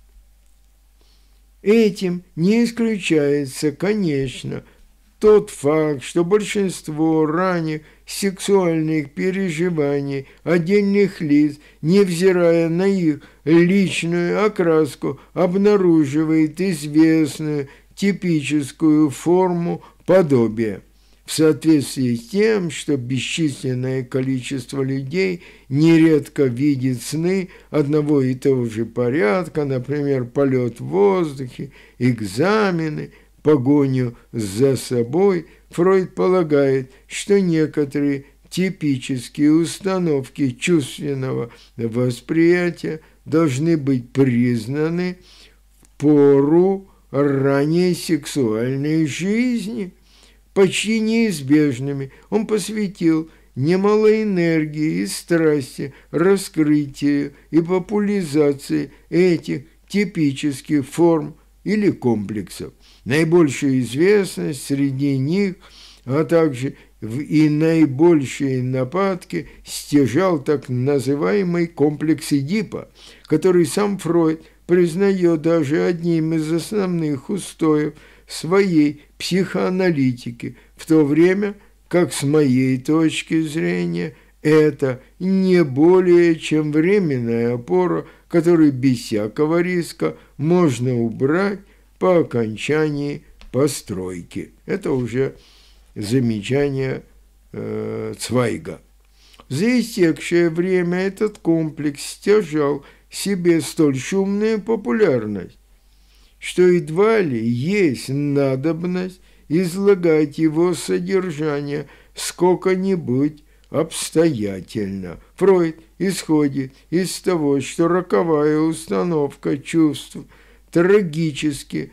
Этим не исключается, конечно, тот факт, что большинство ранних сексуальных переживаний отдельных лиц, невзирая на их личную окраску, обнаруживает известную типическую форму подобия. В соответствии с тем, что бесчисленное количество людей нередко видит сны одного и того же порядка, например, полет в воздухе, экзамены, погоню за собой, Фройд полагает, что некоторые типические установки чувственного восприятия должны быть признаны в пору ранней сексуальной жизни почти неизбежными. Он посвятил немало энергии и страсти раскрытию и популяризации этих типических форм или комплексов. Наибольшую известность среди них, а также и наибольшие нападки стяжал так называемый комплекс Эдипа, который сам Фройд признает даже одним из основных устоев своей психоаналитики, в то время как, с моей точки зрения, это не более чем временная опора, которую без всякого риска можно убрать по окончании постройки. Это уже замечание э, Цвайга. За истекшее время этот комплекс стяжал себе столь шумную популярность, что едва ли есть надобность излагать его содержание сколько-нибудь обстоятельно. Фройд исходит из того, что роковая установка чувств, трагически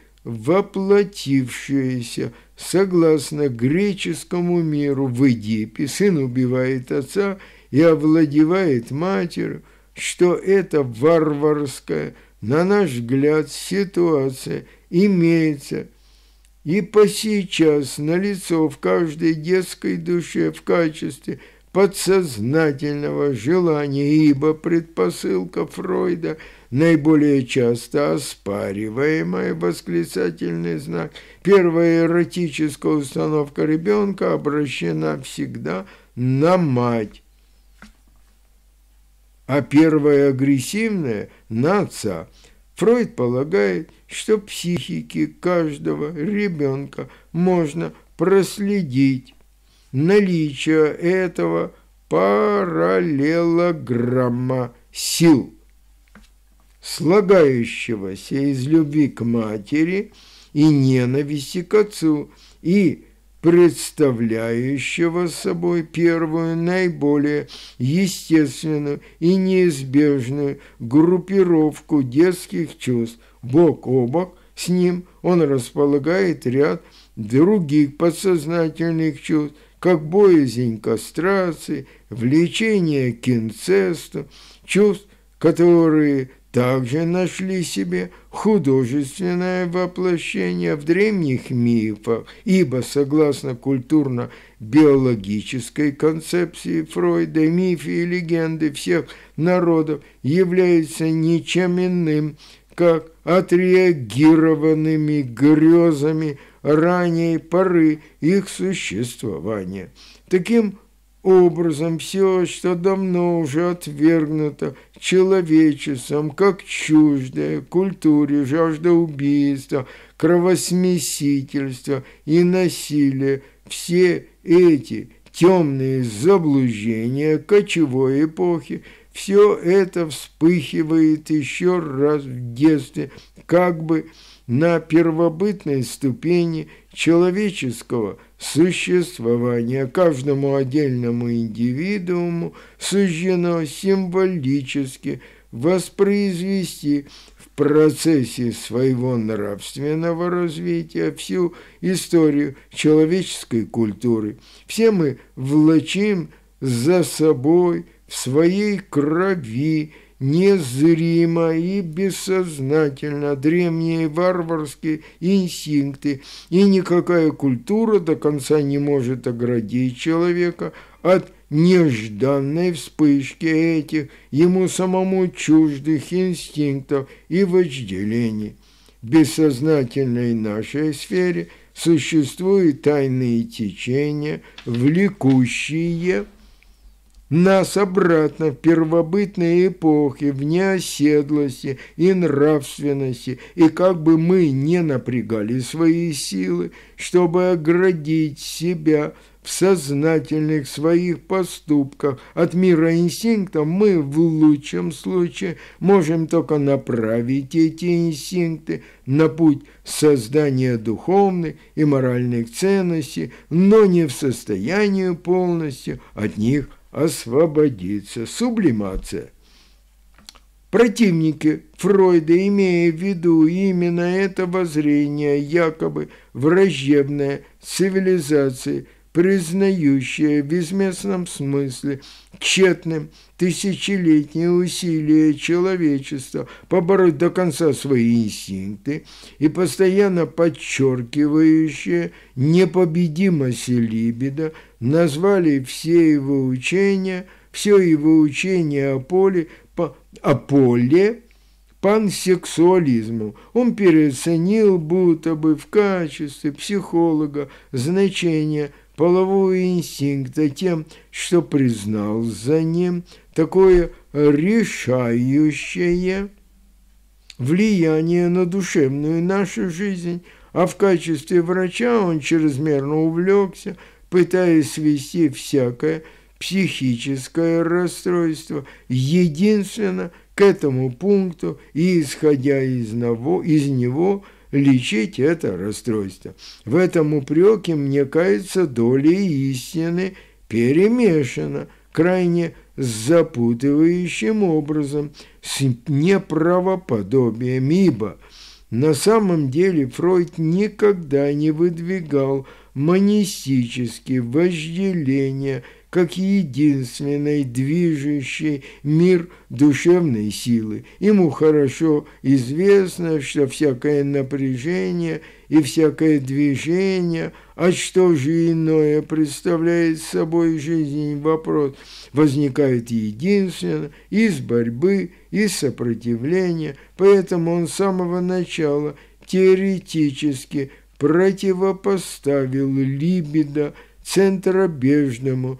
воплотившаяся согласно греческому миру в Эдипе, сын убивает отца и овладевает матерью, что это варварская, на наш взгляд, ситуация имеется и по сейчас налицо в каждой детской душе в качестве подсознательного желания, ибо предпосылка Фройда, наиболее часто оспариваемая, восклицательный знак, первая эротическая установка ребенка обращена всегда на мать, а первая агрессивная – на отца. Фройд полагает, что в психике каждого ребенка можно проследить наличие этого параллелограмма сил, слагающегося из любви к матери и ненависти к отцу, и представляющего собой первую, наиболее естественную и неизбежную группировку детских чувств. Бок о бок с ним он располагает ряд других подсознательных чувств, как боязнь кастрации, влечение к инцесту, чувств, которые также нашли себе художественное воплощение в древних мифах, ибо, согласно культурно-биологической концепции Фройда, мифы и легенды всех народов являются ничем иным, как отреагированными грезами ранней поры их существования. Таким образом, все, что давно уже отвергнуто человечеством, как чуждое культуре, жажда убийства, кровосмесительства и насилия, все эти темные заблуждения кочевой эпохи, все это вспыхивает еще раз в детстве, как бы на первобытной ступени человеческого существования. Каждому отдельному индивидууму суждено символически воспроизвести в процессе своего нравственного развития всю историю человеческой культуры. Все мы влачим за собой в своей крови незримо и бессознательно древние варварские инстинкты, и никакая культура до конца не может оградить человека от нежданной вспышки этих ему самому чуждых инстинктов и вожделений. В бессознательной нашей сфере существуют тайные течения, влекущие нас обратно в первобытные эпохи, в неоседлости и нравственности, и как бы мы не напрягали свои силы, чтобы оградить себя в сознательных своих поступках от мира инстинктов, мы в лучшем случае можем только направить эти инстинкты на путь создания духовных и моральных ценностей, но не в состоянии полностью от них освободиться. Сублимация. Противники Фройда, имея в виду именно это воззрение, якобы враждебное цивилизации, признающее в известном смысле тщетным тысячелетние усилия человечества побороть до конца свои инстинкты и постоянно подчеркивающее непобедимость либидо, назвали все его учения, все его учение о поле, по, о поле пансексуализму. Он переоценил будто бы в качестве психолога значение полового инстинкта тем, что признал за ним такое решающее влияние на душевную нашу жизнь, а в качестве врача он чрезмерно увлекся, пытаясь свести всякое психическое расстройство единственно к этому пункту и, исходя из него, из него лечить это расстройство. В этом упреке, мне кажется, доля истины перемешана крайне запутывающим образом с неправоподобием, ибо на самом деле Фройд никогда не выдвигал монистические вожделения как единственной движущей мир душевной силы. Ему хорошо известно, что всякое напряжение и всякое движение, а что же иное представляет собой жизнь, вопрос, возникает единственно из борьбы и сопротивления, поэтому он с самого начала теоретически противопоставил либидо центробежному,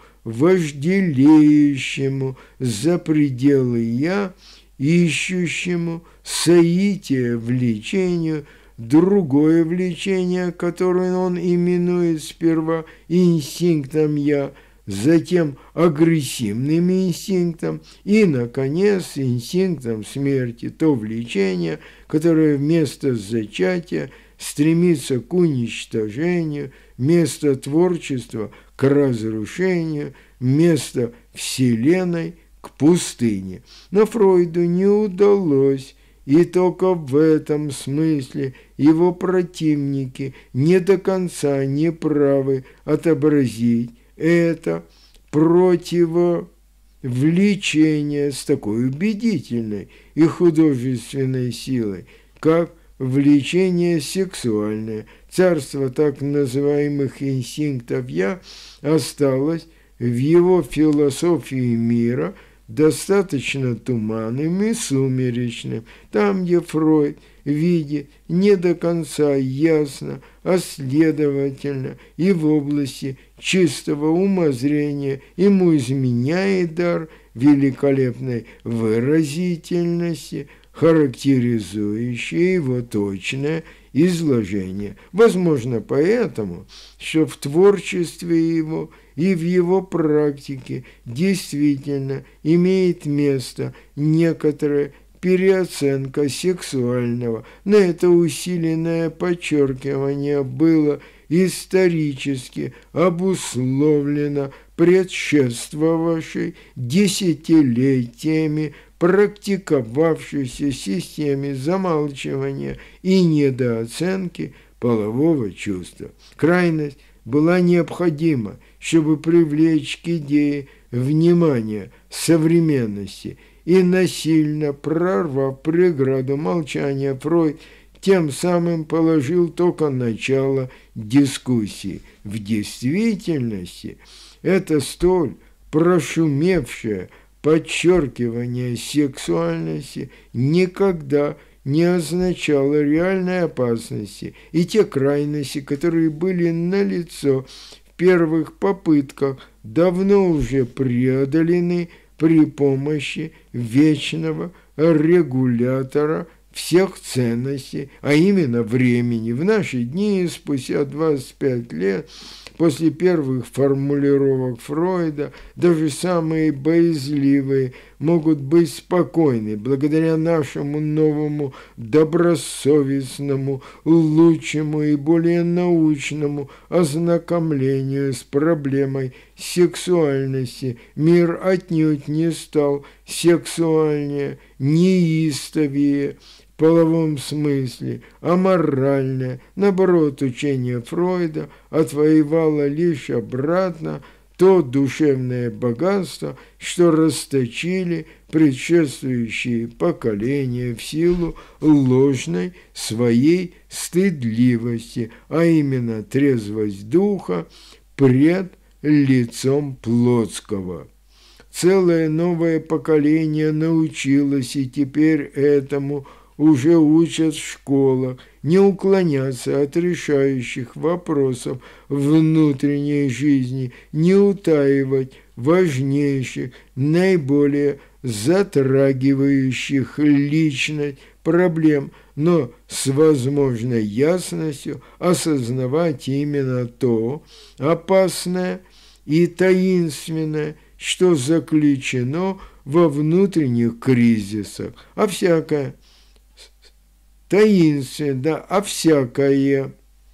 вожделеющему за пределы «я», ищущему соития влечению, другое влечение, которое он именует сперва инстинктом «я», затем агрессивным инстинктом и, наконец, инстинктом смерти, то влечение, которое вместо зачатия стремится к уничтожению, вместо творчества к разрушению, вместо Вселенной к пустыне. Но Фройду не удалось, и только в этом смысле его противники не до конца не правы отобразить это противовлечение влечение с такой убедительной и художественной силой, как влечение сексуальное. Царство так называемых инстинктов «я» осталось в его философии мира достаточно туманным и сумеречным, там, где Фройд видит не до конца ясно, а следовательно и в области чистого умозрения ему изменяет дар великолепной выразительности, характеризующий его точное изложение. Возможно, поэтому, что в творчестве его и в его практике действительно имеет место некоторая переоценка сексуального, но это усиленное подчеркивание было исторически обусловлено предшествовавшей десятилетиями практиковавшейся системе замалчивания и недооценки полового чувства. Крайность была необходима, чтобы привлечь к идее внимание современности, и насильно прорвав преграду молчания, Фройд тем самым положил только начало дискуссии. В действительности это столь прошумевшее подчеркивание сексуальности никогда не означало реальной опасности, и те крайности, которые были налицо в первых попытках, давно уже преодолены при помощи вечного регулятора всех ценностей, а именно времени. В наши дни, спустя двадцать пять лет после первых формулировок Фройда, даже самые боязливые могут быть спокойны благодаря нашему новому добросовестному, лучшему и более научному ознакомлению с проблемой сексуальности. Мир отнюдь не стал сексуальнее, неистовее, в половом смысле, а моральное, наоборот, учение Фройда отвоевало лишь обратно то душевное богатство, что расточили предшествующие поколения в силу ложной своей стыдливости, а именно трезвость духа пред лицом плотского. Целое новое поколение научилось и теперь этому уже учат в школах, не уклоняться от решающих вопросов внутренней жизни, не утаивать важнейших, наиболее затрагивающих личность проблем, но с возможной ясностью осознавать именно то опасное и таинственное, что заключено во внутренних кризисах, а всякое таинственное, да, а всякое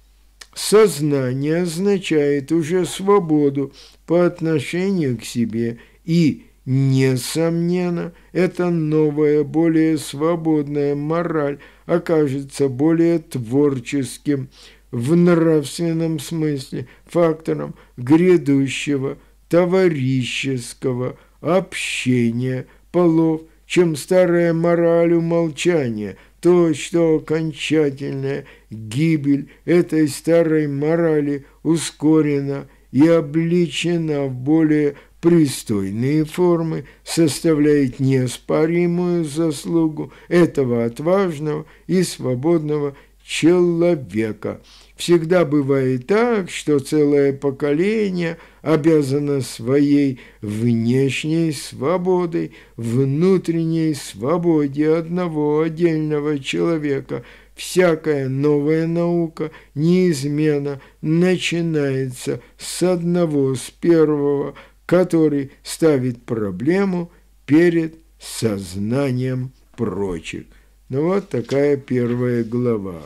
сознание означает уже свободу по отношению к себе, и, несомненно, эта новая, более свободная мораль окажется более творческим в нравственном смысле фактором грядущего товарищеского общения полов, чем старая мораль умолчания, то, что окончательная гибель этой старой морали ускорена и обличена в более пристойные формы, составляет неоспоримую заслугу этого отважного и свободного человека. Всегда бывает так, что целое поколение обязано своей внешней свободой, внутренней свободе одного отдельного человека. Всякая новая наука неизменно начинается с одного, с первого, который ставит проблему перед сознанием прочих. Ну вот такая первая глава.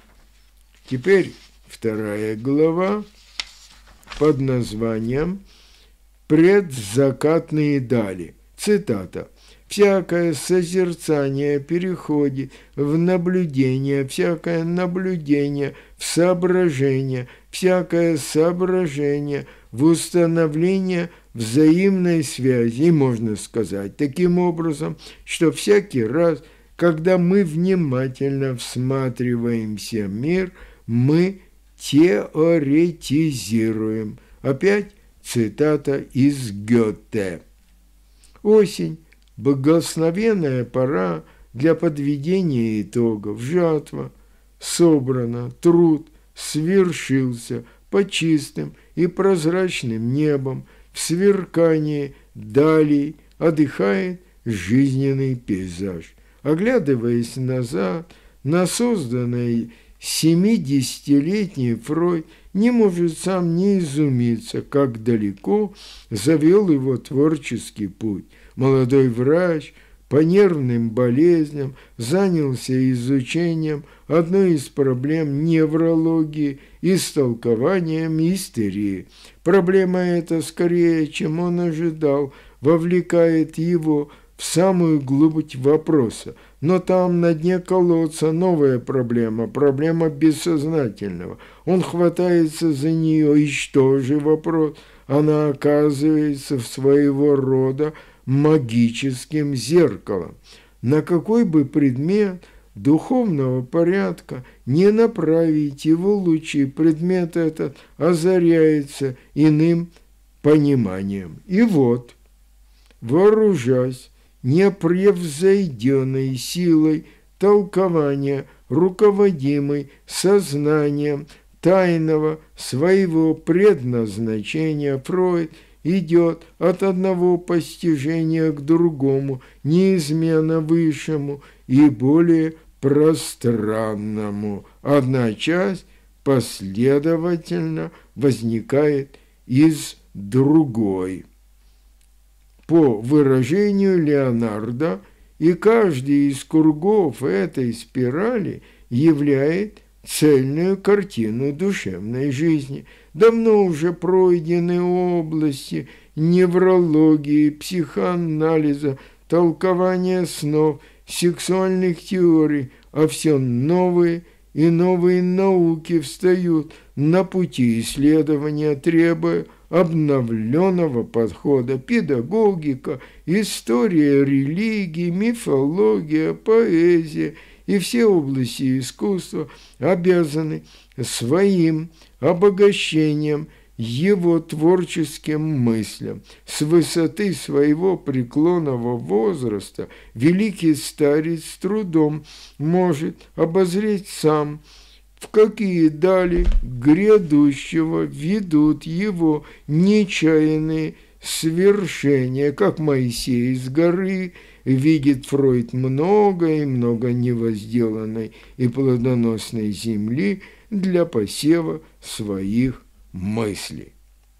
Теперь вторая глава под названием «Предзакатные дали». Цитата. «Всякое созерцание переходит в наблюдение, всякое наблюдение в соображение, всякое соображение в установление взаимной связи. И можно сказать таким образом, что всякий раз, когда мы внимательно всматриваемся в мир, мы теоретизируем. Опять цитата из Гёте. Осень – благословенная пора для подведения итогов. Жатва собрана, труд свершился под чистым и прозрачным небом, в сверкании далей отдыхает жизненный пейзаж. Оглядываясь назад на созданный семидесятилетний Фройд, не может сам не изумиться, как далеко завел его творческий путь. Молодой врач по нервным болезням занялся изучением одной из проблем неврологии – истолкованием истерии. Проблема эта, скорее, чем он ожидал, вовлекает его в самую глубь вопроса. Но там, на дне колодца, новая проблема, проблема бессознательного. Он хватается за нее, и что же вопрос? Она оказывается в своего рода магическим зеркалом. На какой бы предмет духовного порядка не направить его лучи, предмет этот озаряется иным пониманием. И вот, вооружаясь непревзойденной силой толкования, руководимой сознанием тайного своего предназначения, Фройд идет от одного постижения к другому, неизменно высшему и более пространному. Одна часть последовательно возникает из другой. По выражению Леонардо, и каждый из кругов этой спирали являет цельную картину душевной жизни. Давно уже пройдены области неврологии, психоанализа, толкования снов, сексуальных теорий, а все новые и новые науки встают на пути исследования, требуя обновленного подхода. Педагогика, история религии, мифология, поэзия и все области искусства обязаны своим обогащением его творческим мыслям. С высоты своего преклонного возраста великий старец с трудом может обозреть сам, в какие дали грядущего ведут его нечаянные свершения, как Моисей с горы видит Фройд много и много невозделанной и плодоносной земли для посева своих мыслей.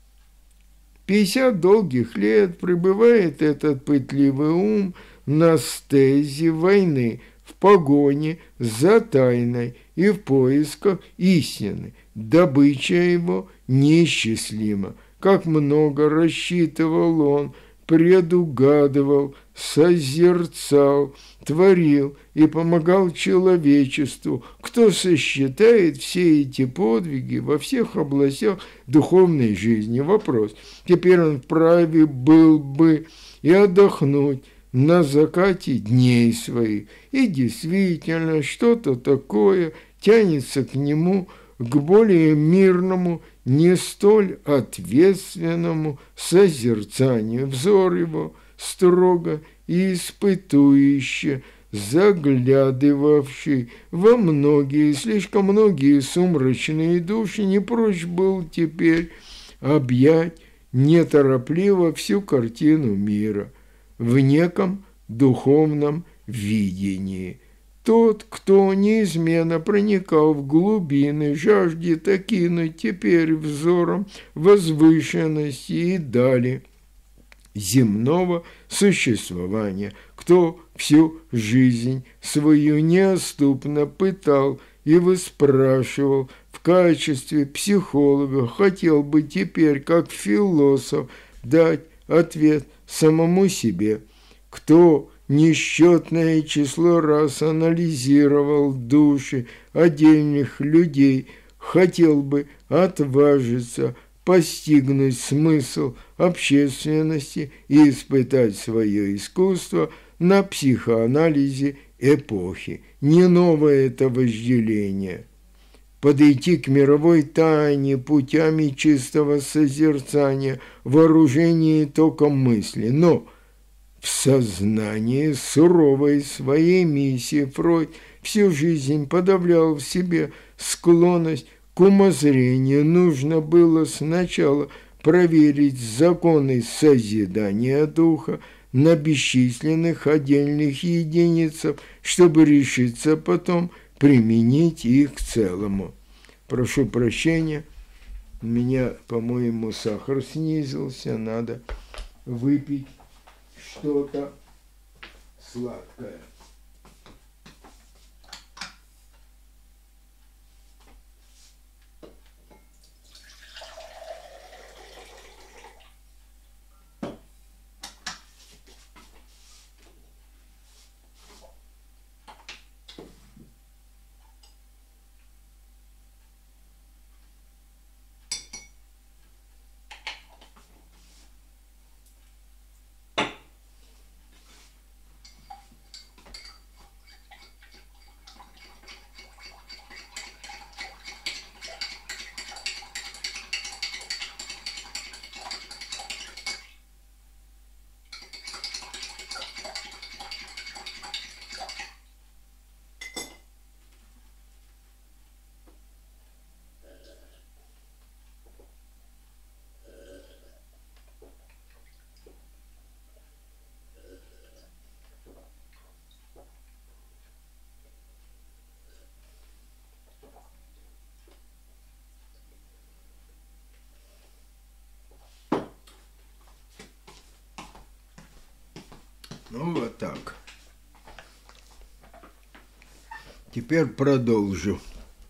Пятьдесят долгих лет пребывает этот пытливый ум на стезе войны, в погоне за тайной и в поисках истины. Добыча его неисчислима. Как много рассчитывал он, предугадывал, созерцал, творил и помогал человечеству. Кто сосчитает все эти подвиги во всех областях духовной жизни? Вопрос. Теперь он вправе был бы и отдохнуть на закате дней своих. И действительно, что-то такое тянется к нему, к более мирному, не столь ответственному созерцанию. Взор его строго и испытующе, заглядывавший во многие, слишком многие сумрачные души, не прочь был теперь объять неторопливо всю картину мира в неком духовном видении. Тот, кто неизменно проникал в глубины, жаждет окинуть теперь взором возвышенности и дали земного существования, кто всю жизнь свою неотступно пытал и выспрашивал в качестве психолога, хотел бы теперь, как философ, дать ответ самому себе, кто несчетное число раз анализировал души отдельных людей, хотел бы отважиться постигнуть смысл общественности и испытать свое искусство на психоанализе эпохи. Не новое это вожделение. Подойти к мировой тайне путями чистого созерцания, вооружения током мысли. Но в сознании суровой своей миссии Фройд всю жизнь подавлял в себе склонность к умозрению. Нужно было сначала проверить законы созидания духа на бесчисленных отдельных единицах, чтобы решиться потом применить их к целому. Прошу прощения, у меня, по-моему, сахар снизился, надо выпить что-то сладкое. Ну, вот так. Теперь продолжу.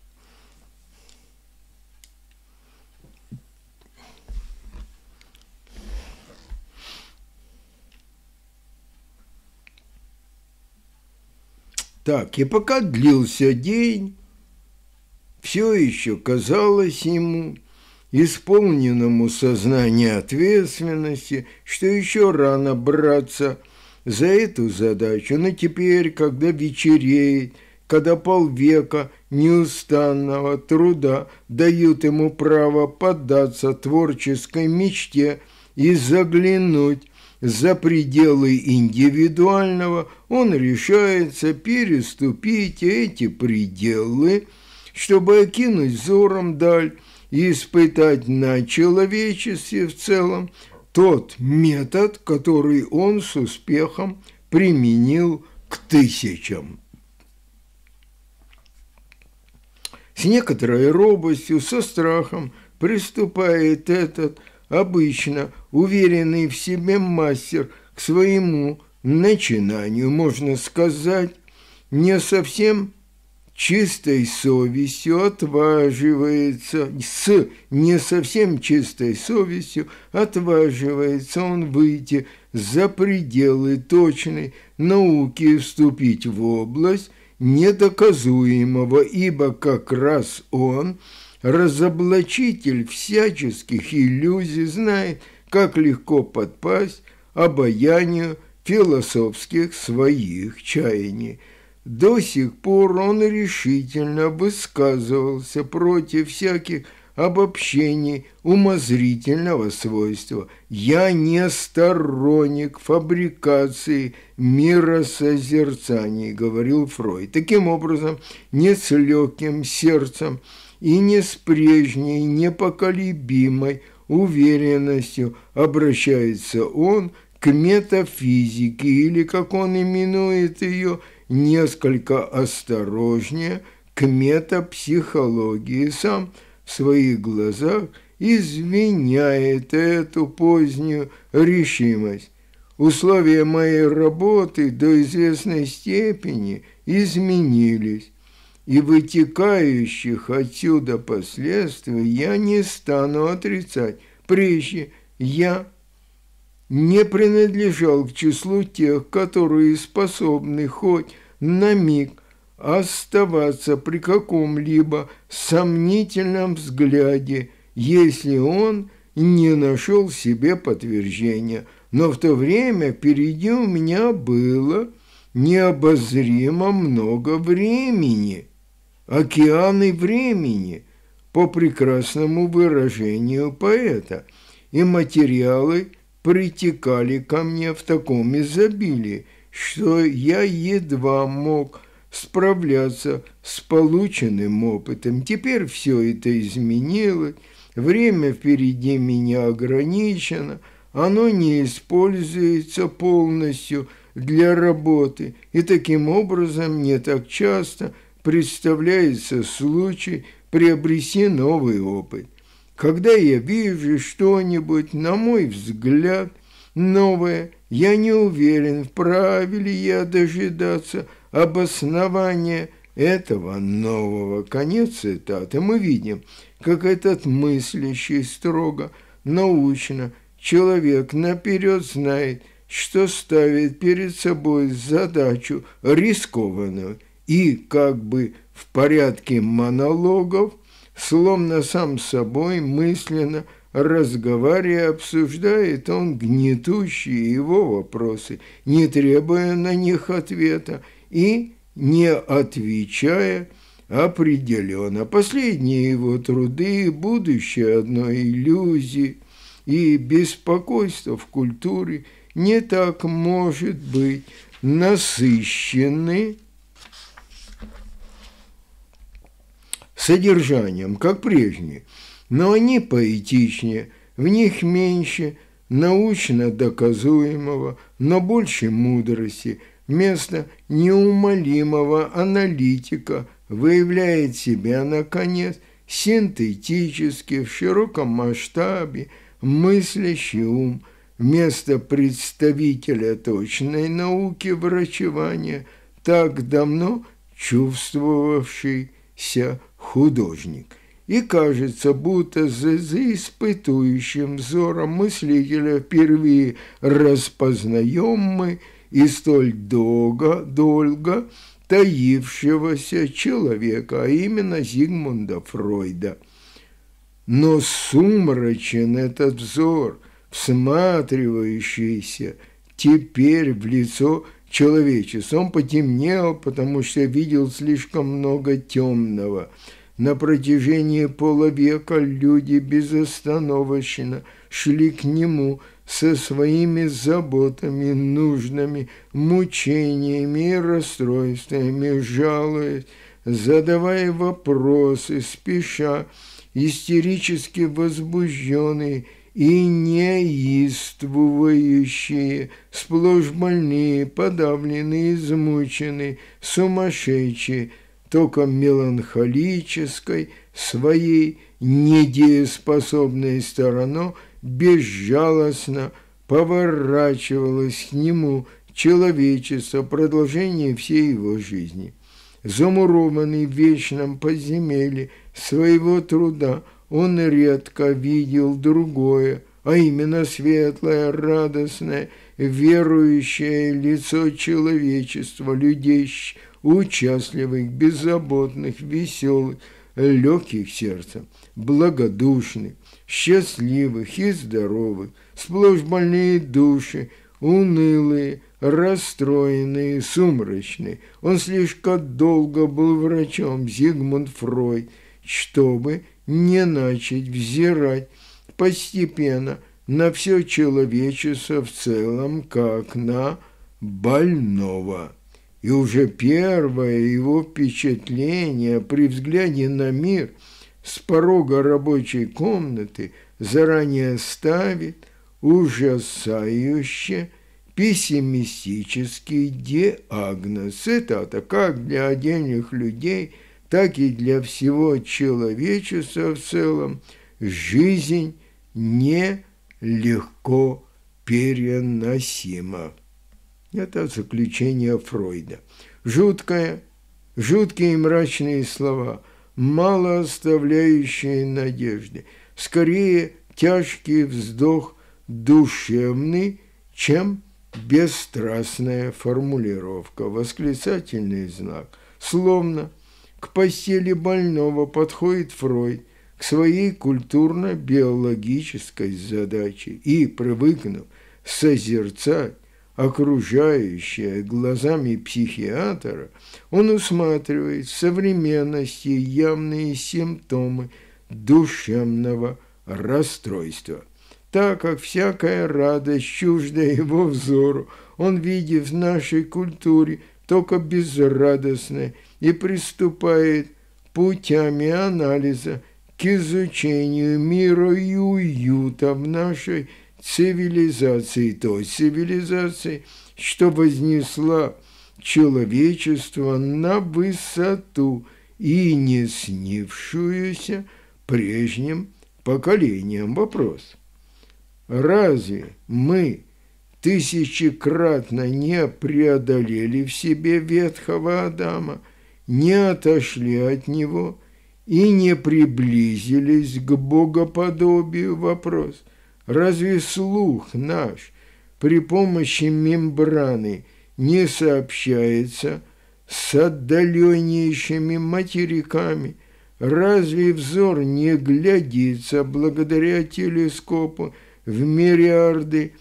Так, и пока длился день, все еще казалось ему, исполненному сознания ответственности, что еще рано браться за эту задачу, но теперь, когда вечереет, когда полвека неустанного труда дают ему право поддаться творческой мечте и заглянуть за пределы индивидуального, он решается переступить эти пределы, чтобы окинуть взором даль и испытать на человечестве в целом тот метод, который он с успехом применил к тысячам. С некоторой робостью, со страхом приступает этот обычно уверенный в себе мастер к своему начинанию, можно сказать, не совсем чистой совестью отваживается, с не совсем чистой совестью отваживается он выйти за пределы точной науки и вступить в область недоказуемого, ибо как раз он, разоблачитель всяческих иллюзий, знает, как легко подпасть обаянию философских своих чаяний. До сих пор он решительно высказывался против всяких обобщений умозрительного свойства. «Я не сторонник фабрикации миросозерцаний», — говорил Фройд. Таким образом, не с легким сердцем и не с прежней непоколебимой уверенностью обращается он к метафизике, или, как он именует ее, несколько осторожнее, к метапсихологии. Сам в своих глазах изменяет эту позднюю решимость. Условия моей работы до известной степени изменились, и вытекающих отсюда последствий я не стану отрицать. Прежде я не принадлежал к числу тех, которые способны хоть на миг оставаться при каком-либо сомнительном взгляде если он не нашел себе подтверждения. Но в то время впереди у меня было необозримо много времени, океаны времени, по прекрасному выражению поэта, и материалы притекали ко мне в таком изобилии, что я едва мог справляться с полученным опытом. Теперь все это изменилось, время впереди меня ограничено, оно не используется полностью для работы, и таким образом не так часто представляется случай приобрести новый опыт. Когда я вижу что-нибудь, на мой взгляд, новое, я не уверен, вправе ли я дожидаться обоснования этого нового. Конец цитаты. Мы видим, как этот мыслящий строго, научно человек наперед знает, что ставит перед собой задачу рискованную и как бы в порядке монологов, словно сам с собой мысленно разговаривая, обсуждает он гнетущие его вопросы, не требуя на них ответа и не отвечая определенно. Последние его труды, будущее одной иллюзии и беспокойство в культуре не так может быть насыщены содержанием, как прежние, но они поэтичнее, в них меньше научно доказуемого, но больше мудрости. Вместо неумолимого аналитика выявляет себя, наконец, синтетически в широком масштабе мыслящий ум, вместо представителя точной науки врачевания, так давно чувствовавшийся художник. И кажется, будто за, за испытующим взором мыслителя впервые распознаем мы и столь долго, долго таившегося человека, а именно Зигмунда Фройда. Но сумрачен этот взор, всматривающийся теперь в лицо человечества. Он потемнел, потому что видел слишком много темного. На протяжении полувека люди безостановочно шли к нему со своими заботами, нуждами, мучениями и расстройствами, жалуясь, задавая вопросы, спеша, истерически возбужденные и неистовывающие, сплошь больные, подавленные, измученные, сумасшедшие, только меланхолической, своей недееспособной стороной безжалостно поворачивалось к нему человечество, продолжение всей его жизни. Замурованный в вечном подземелье своего труда, он редко видел другое, а именно светлое, радостное, верующее лицо человечества, людей участливых, беззаботных, веселых, легких сердцем, благодушных, счастливых и здоровых, сплошь больные души, унылые, расстроенные, сумрачные. Он слишком долго был врачом, Зигмунд Фройд, чтобы не начать взирать постепенно на все человечество в целом, как на больного. И уже первое его впечатление при взгляде на мир с порога рабочей комнаты заранее ставит ужасающе пессимистический диагноз. Цитата: «Как для отдельных людей, так и для всего человечества в целом жизнь нелегко переносима». Это заключение Фройда. Жуткое, жуткие и мрачные слова, мало оставляющие надежды, скорее тяжкий вздох душевный, чем бесстрастная формулировка, восклицательный знак. Словно к постели больного подходит Фройд, к своей культурно-биологической задаче и, привыкнув созерцать окружающее глазами психиатра, он усматривает в современности явные симптомы душевного расстройства. Так как всякая радость чужда его взору, он видит в нашей культуре только безрадостное и приступает путями анализа к изучению мира и уюта в нашей цивилизации, той цивилизации, что вознесла человечество на высоту и не снившуюся прежним поколениям. Вопрос: разве мы тысячекратно не преодолели в себе ветхого Адама, не отошли от него и не приблизились к богоподобию? Вопрос: разве слух наш при помощи мембраны не сообщается с отдаленнейшими материками? Разве взор не глядится благодаря телескопу в мириарды,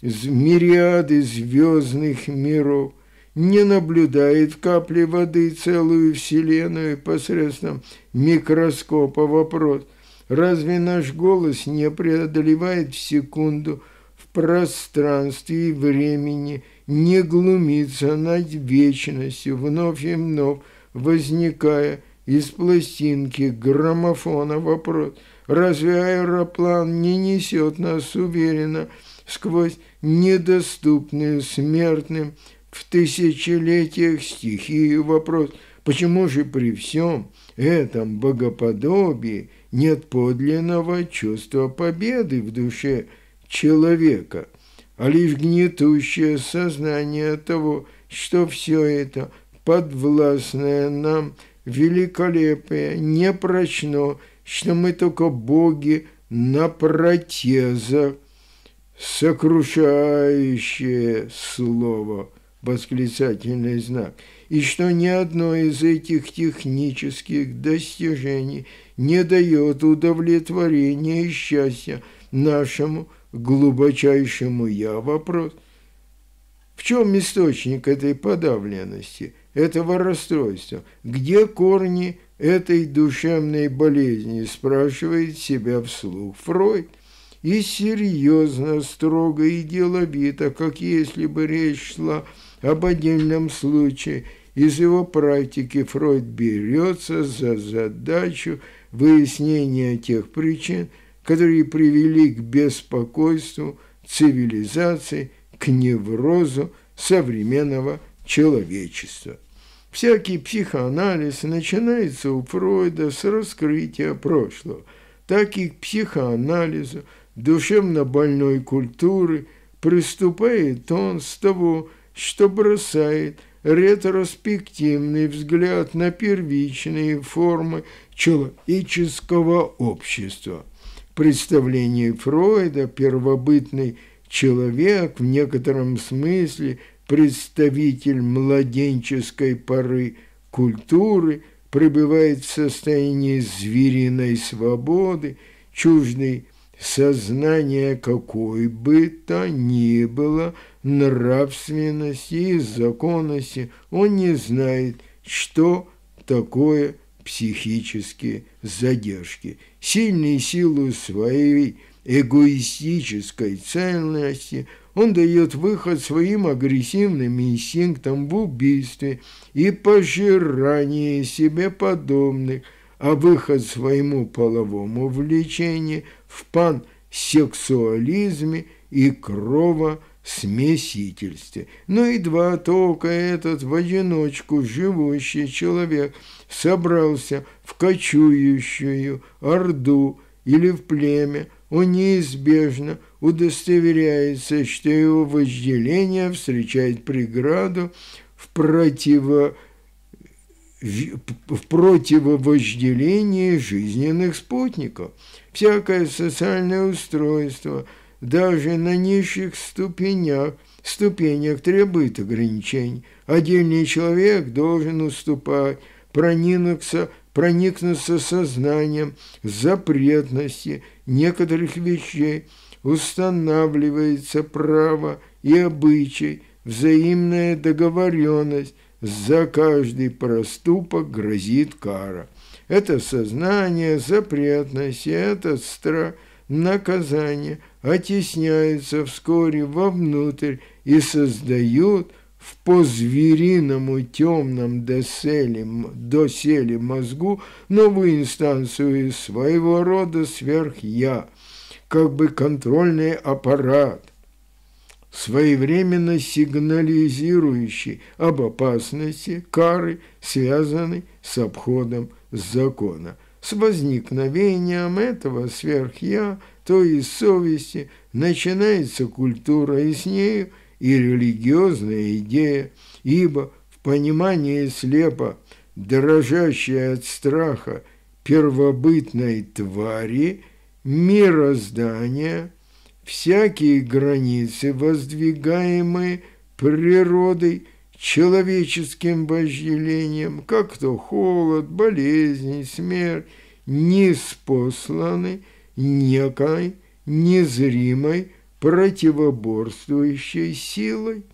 мириады звездных миров, не наблюдает в капле воды целую вселенную посредством микроскопа? Вопрос: разве наш голос не преодолевает в секунду в пространстве и времени, не глумится над вечностью, вновь и вновь возникая из пластинки граммофона? Вопрос: разве аэроплан не несет нас уверенно сквозь недоступную смертным в тысячелетиях стихию? Вопрос: почему же при всем этом богоподобии нет подлинного чувства победы в душе человека, а лишь гнетущее сознание того, что все это подвластное нам великолепие не прочно, что мы только боги на протезах? Сокрушающее слово, восклицательный знак, и что ни одно из этих технических достижений не дает удовлетворения и счастья нашему глубочайшему «я». Вопрос: в чем источник этой подавленности, этого расстройства? Где корни этой душевной болезни? Спрашивает себя вслух Фройд. И серьезно, строго и деловито, как если бы речь шла об отдельном случае, из его практики Фройд берется за задачу выяснения тех причин, которые привели к беспокойству цивилизации, к неврозу современного человечества. Всякий психоанализ начинается у Фройда с раскрытия прошлого, так и к психоанализу душевно больной культуры приступает он с того, что бросает ретроспективный взгляд на первичные формы человеческого общества. В представлении Фройда первобытный человек, в некотором смысле представитель младенческой поры культуры, пребывает в состоянии звериной свободы, чуждой сознания какой бы то ни было нравственности и законности. Он не знает, что такое психические задержки. Сильной силой своей эгоистической ценности он дает выход своим агрессивным инстинктам в убийстве и пожирании себе подобных, а выход своему половому влечению в пансексуализме и кровосмесительстве. Но едва только этот в одиночку живущий человек собрался в кочующую орду или в племя, он неизбежно удостоверяется, что его вожделение встречает преграду в противо в противовожделении жизненных спутников. Всякое социальное устройство, даже на низших ступенях, ступенях требует ограничений. Отдельный человек должен уступать, проникнуться проникнуться сознанием запретности некоторых вещей, устанавливается право и обычай, взаимная договоренность, за каждый проступок грозит кара. Это сознание запретности, этот страх, наказание оттесняются вскоре вовнутрь и создают в по-звериному темном доселе, доселе мозгу новую инстанцию своего рода сверх-я, как бы контрольный аппарат, своевременно сигнализирующий об опасности кары, связанной с обходом закона. С возникновением этого сверх-я, то есть совести, начинается культура, и с нею и религиозная идея, ибо в понимании слепо дрожащей от страха первобытной твари мироздания всякие границы, воздвигаемые природой, человеческим вожделением, как то холод, болезни, смерть, ниспосланы некой незримой противоборствующей силой.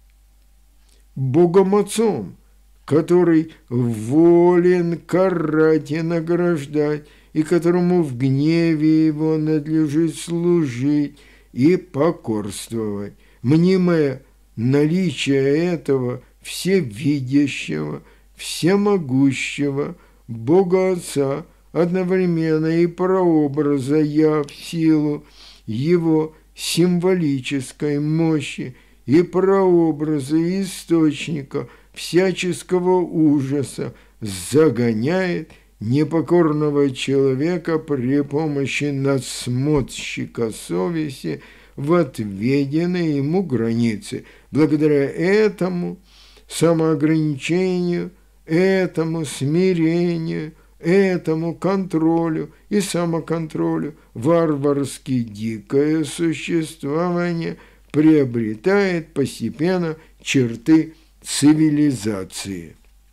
Богом Отцом, который волен карать и награждать, и которому в гневе его надлежит служить и покорствовать. Мнимое наличие этого всевидящего, всемогущего Бога Отца одновременно и прообраза я в силу его символической мощи и прообраза источника всяческого ужаса загоняет непокорного человека при помощи надсмотрщика совести в отведенные ему границы. Благодаря этому самоограничению, этому смирению, этому контролю и самоконтролю варварски дикое существование приобретает постепенно черты цивилизации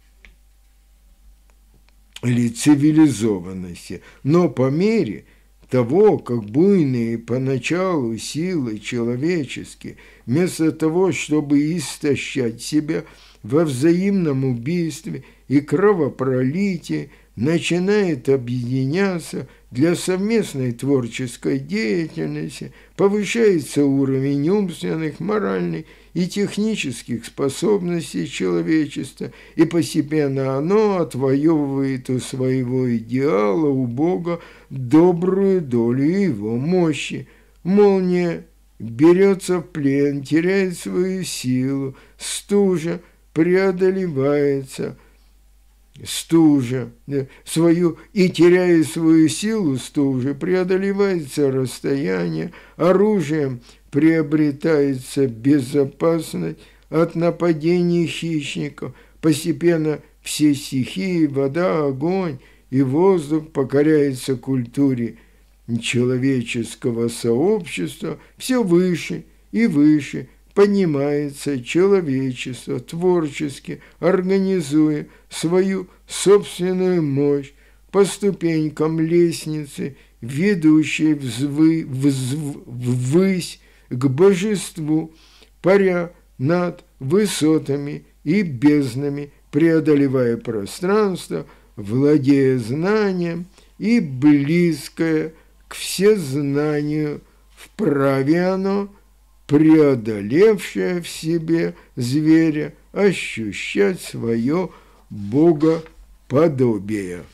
или цивилизованности, но по мере того, как буйные поначалу силы человеческие, вместо того, чтобы истощать себя во взаимном убийстве и кровопролитии, начинает объединяться для совместной творческой деятельности, повышается уровень умственных, моральных и технических способностей человечества, и постепенно оно отвоевывает у своего идеала, у Бога, добрую долю его мощи. Молния берется в плен, теряет свою силу, стужа преодолевается, стужа, свою, и теряя свою силу стужи, преодолевается расстояние, оружием приобретается безопасность от нападений хищников, постепенно все стихии, вода, огонь и воздух покоряются культуре человеческого сообщества, все выше и выше поднимается человечество, творчески организуя свою собственную мощь по ступенькам лестницы, ведущей взвы, взв, ввысь к божеству, паря над высотами и безднами, преодолевая пространство, владея знанием и близкое к всезнанию, вправе оно, преодолевшее в себе зверя, ощущать свое богоподобие.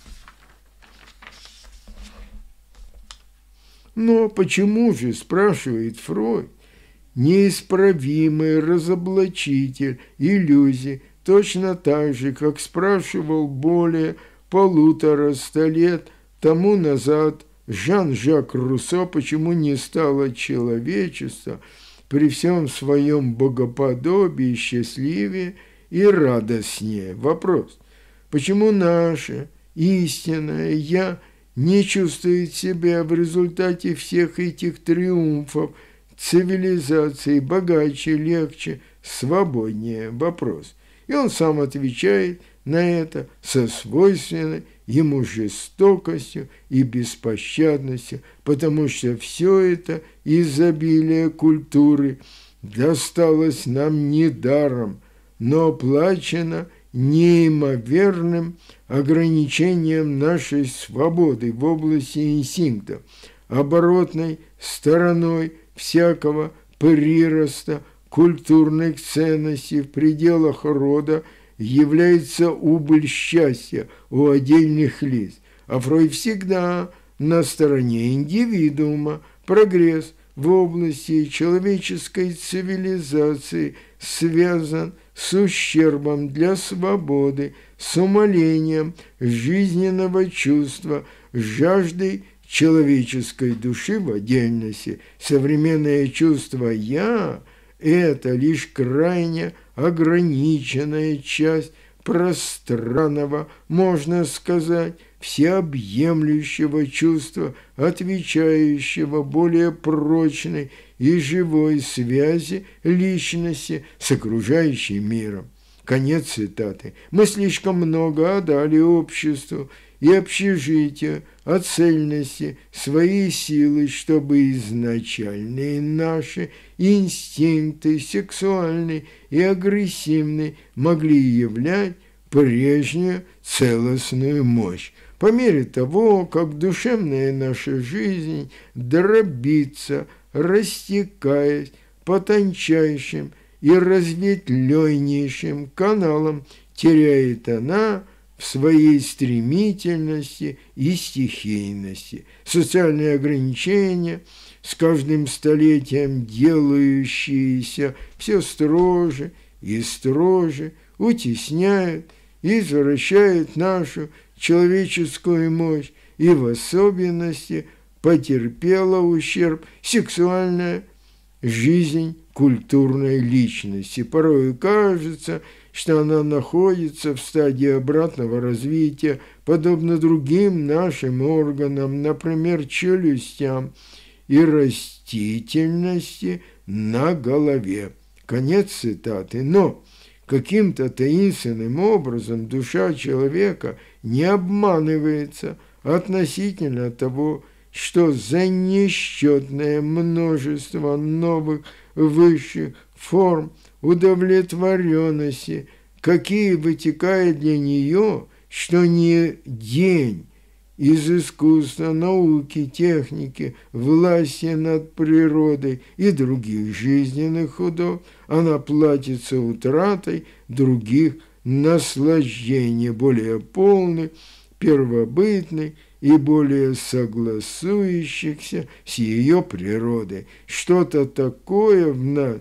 Но почему же, спрашивает Фройд, неисправимый разоблачитель иллюзий, точно так же, как спрашивал более полутора ста лет тому назад Жан-Жак Руссо, почему не стало человечество при всем своем богоподобии счастливее и радостнее? Вопрос: почему наше истинное «Я» не чувствует себя в результате всех этих триумфов цивилизации богаче, легче, свободнее? Вопрос. И он сам отвечает на это со свойственной ему жестокостью и беспощадностью, потому что все это изобилие культуры досталось нам недаром, но оплачено неимоверным ограничением нашей свободы в области инстинктов. Оборотной стороной всякого прироста культурных ценностей в пределах рода является убыль счастья у отдельных лиц, а Фройд всегда на стороне индивидуума. Прогресс в области человеческой цивилизации связан с ущербом для свободы, с умалением жизненного чувства, с жаждой человеческой души в отдельности. Современное чувство «я» – это лишь крайне ограниченная часть пространного, можно сказать, всеобъемлющего чувства, отвечающего более прочной и живой связи личности с окружающим миром. Конец цитаты. Мы слишком много отдали обществу и общежитию от цельности своей силы, чтобы изначальные наши инстинкты, сексуальные и агрессивные, могли являть прежнюю целостную мощь. По мере того, как душевная наша жизнь дробится, растекаясь по тончайшим и разветвленнейшим каналам, теряет она в своей стремительности и стихийности. Социальные ограничения, с каждым столетием делающиеся все строже и строже, утесняют и извращают нашу человеческую мощь, и в особенности потерпела ущерб сексуальная жизнь культурной личности. Порой кажется, что она находится в стадии обратного развития, подобно другим нашим органам, например, челюстям и растительности на голове. Конец цитаты. Но каким-то таинственным образом душа человека не обманывается относительно того, что за несчетное множество новых высших форм удовлетворенности, какие вытекает для нее, что не день из искусства, науки, техники, власти над природой и других жизненных худов, она платится утратой других наслаждений, более полных, первобытных и более согласующихся с ее природой. Что-то такое в нас,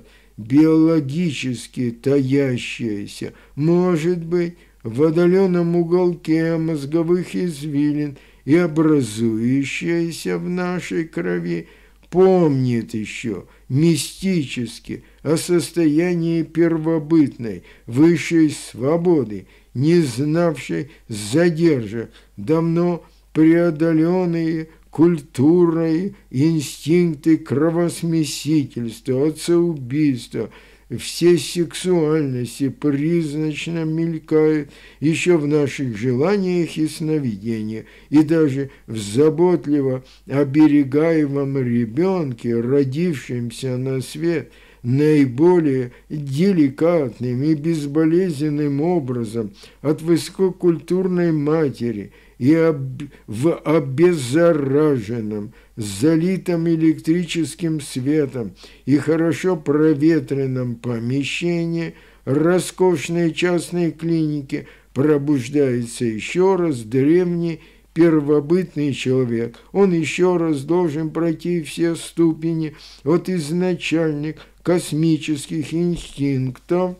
биологически таящееся, может быть, в отдаленном уголке мозговых извилин и образующееся в нашей крови, помнит еще мистически о состоянии первобытной, высшей свободы, не знавшей задержек, давно преодоленные культурой инстинкты кровосмесительства, отцеубийства, все сексуальности призрачно мелькают еще в наших желаниях и сновидениях, и даже в заботливо оберегаемом ребенке, родившемся на свет, наиболее деликатным и безболезненным образом от высококультурной матери и об, в обеззараженном, залитом электрическим светом и хорошо проветренном помещении роскошной частной клиники пробуждается еще раз древний первобытный человек. Он еще раз должен пройти все ступени от изначальных космических инстинктов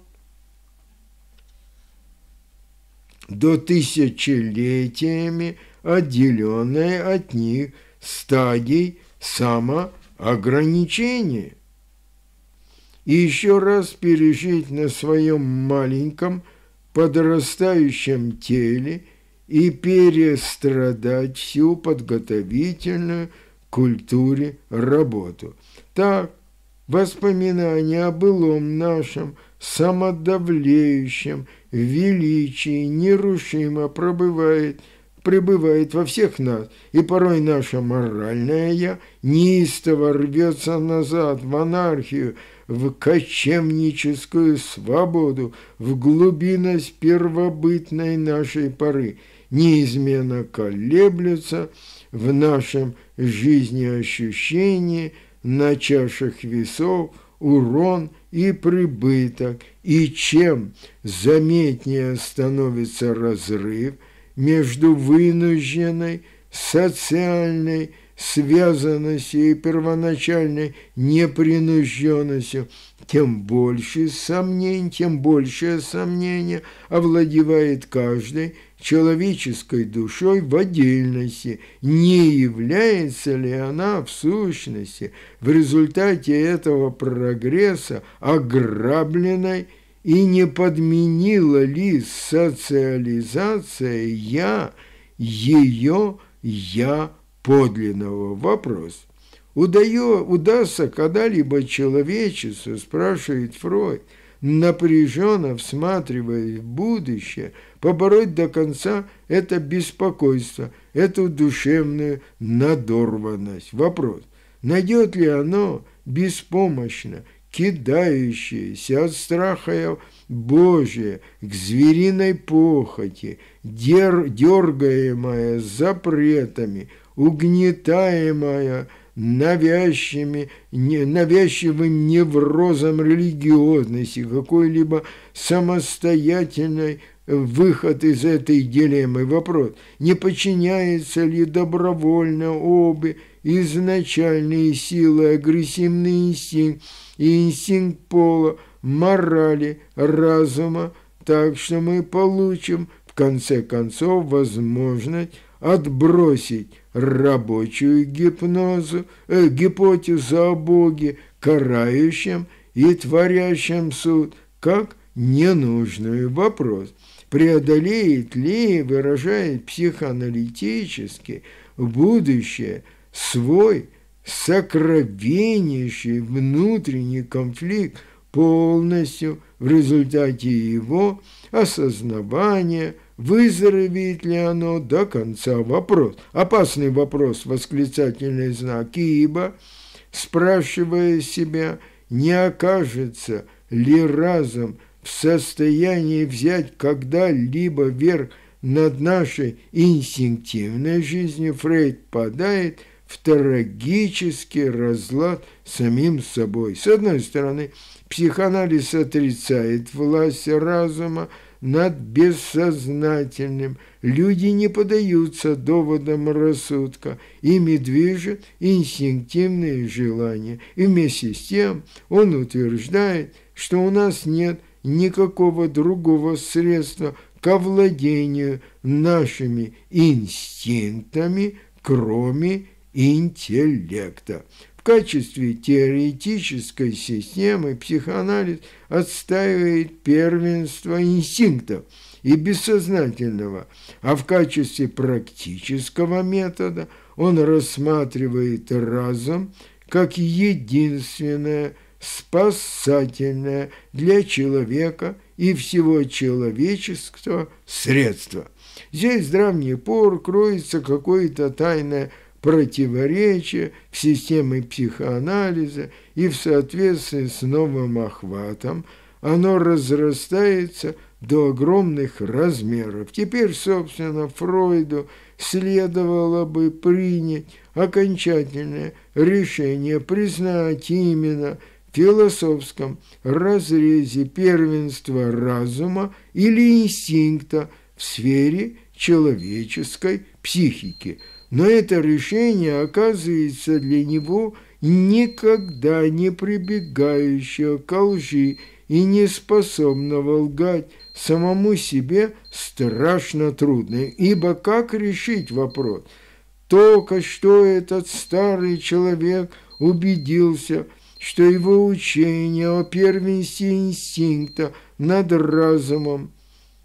до тысячелетиями отделенной от них стадий самоограничения. И еще раз пережить на своем маленьком подрастающем теле и перестрадать всю подготовительную культуре работу. Так, воспоминания о былом нашем самодавлеющем величии нерушимо пробывает пребывает во всех нас, и порой наше моральное «я» неистово рвется назад в анархию, в кочевническую свободу, в глубинность первобытной нашей поры, неизменно колеблются в нашем жизнеощущении на чашах весов урон и прибыток, и чем заметнее становится разрыв между вынужденной социальной связанностью и первоначальной непринужденностью, тем больше сомнений, тем большее сомнение овладевает каждой человеческой душой в отдельности, не является ли она в сущности в результате этого прогресса ограбленной и не подменила ли социализация «я» ее «я» подлинного? Вопрос. Удаю, удастся когда-либо человечеству, спрашивает Фройд, напряженно всматриваясь в будущее, побороть до конца это беспокойство, эту душевную надорванность? Вопрос. Найдет ли оно беспомощно кидающееся от страха Божия к звериной похоти, дер, дергаемая запретами, угнетаемая навязчивыми, не, навязчивым неврозом религиозности, какой-либо самостоятельный выход из этой дилеммы? Вопрос. Не подчиняется ли добровольно обе изначальные силы, агрессивный инстинкт и инстинкт пола, морали, разума, так что мы получим в конце концов возможность отбросить рабочую гипнозу, э, гипотезу о Боге, карающем и творящем суд, как ненужный? Вопрос. Преодолеет ли, выражает психоаналитически, будущее свой сокровеннейший внутренний конфликт полностью в результате его осознавания? Выздоровеет ли оно до конца? Вопрос. Опасный вопрос, восклицательный знак, ибо, спрашивая себя, не окажется ли разум в состоянии взять когда-либо верх над нашей инстинктивной жизнью, Фрейд падает в трагический разлад самим собой. С одной стороны, психоанализ отрицает власть разума над бессознательным. Люди не поддаются доводам рассудка, ими движет инстинктивные желания. И вместе с тем он утверждает, что у нас нет никакого другого средства к овладению нашими инстинктами, кроме интеллекта. В качестве теоретической системы психоанализ отстаивает первенство инстинктов и бессознательного, а в качестве практического метода он рассматривает разум как единственное спасательное для человека и всего человеческого средство. Здесь с древних пор кроется какое-то тайное противоречие в системе психоанализа, и в соответствии с новым охватом оно разрастается до огромных размеров. Теперь, собственно, Фройду следовало бы принять окончательное решение признать именно в философском разрезе первенства разума или инстинкта в сфере человеческой психики. Но это решение оказывается для него никогда не прибегающего к лжи и не способного лгать самому себе страшно трудно. Ибо как решить вопрос? Только что этот старый человек убедился, что его учение о первенстве инстинкта над разумом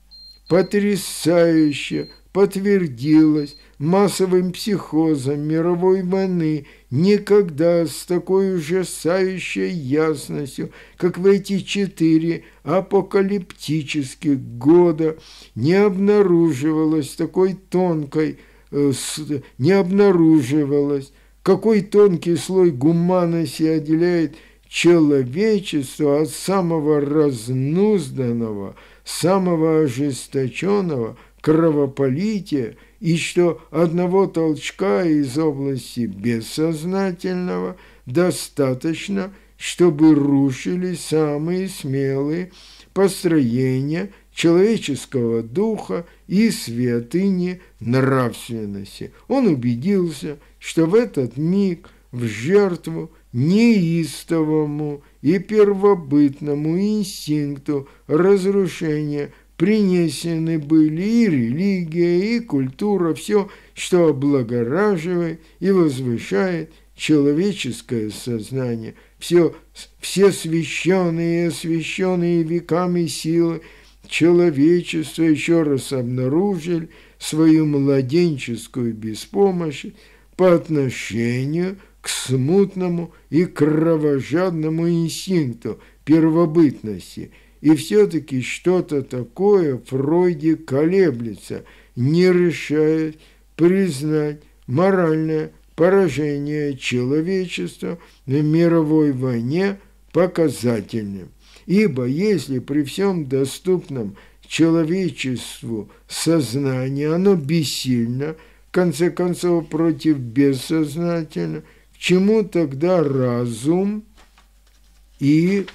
потрясающе подтвердилось массовым психозом мировой войны, никогда с такой ужасающей ясностью, как в эти четыре апокалиптических года, не обнаруживалось такой тонкой, э, с, не обнаруживалось, какой тонкий слой гуманности отделяет человечество от самого разнузданного, самого ожесточенного кровопролития, и что одного толчка из области бессознательного достаточно, чтобы рушили самые смелые построения человеческого духа и святыни нравственности. Он убедился, что в этот миг в жертву неистовому и первобытному инстинкту разрушения принесены были и религия, и культура, все, что облагораживает и возвышает человеческое сознание, все, все священные и освященные веками силы человечества еще раз обнаружили свою младенческую беспомощность по отношению к смутному и кровожадному инстинкту первобытности. И все-таки что-то такое в Фройде колеблется, не решает признать моральное поражение человечества в мировой войне показательным. Ибо если при всем доступном человечеству сознании оно бессильно, в конце концов, против бессознательного, к чему тогда разум и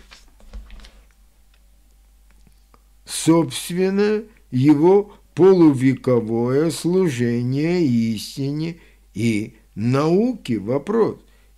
собственно, его полувековое служение истине и науке? Вопрос.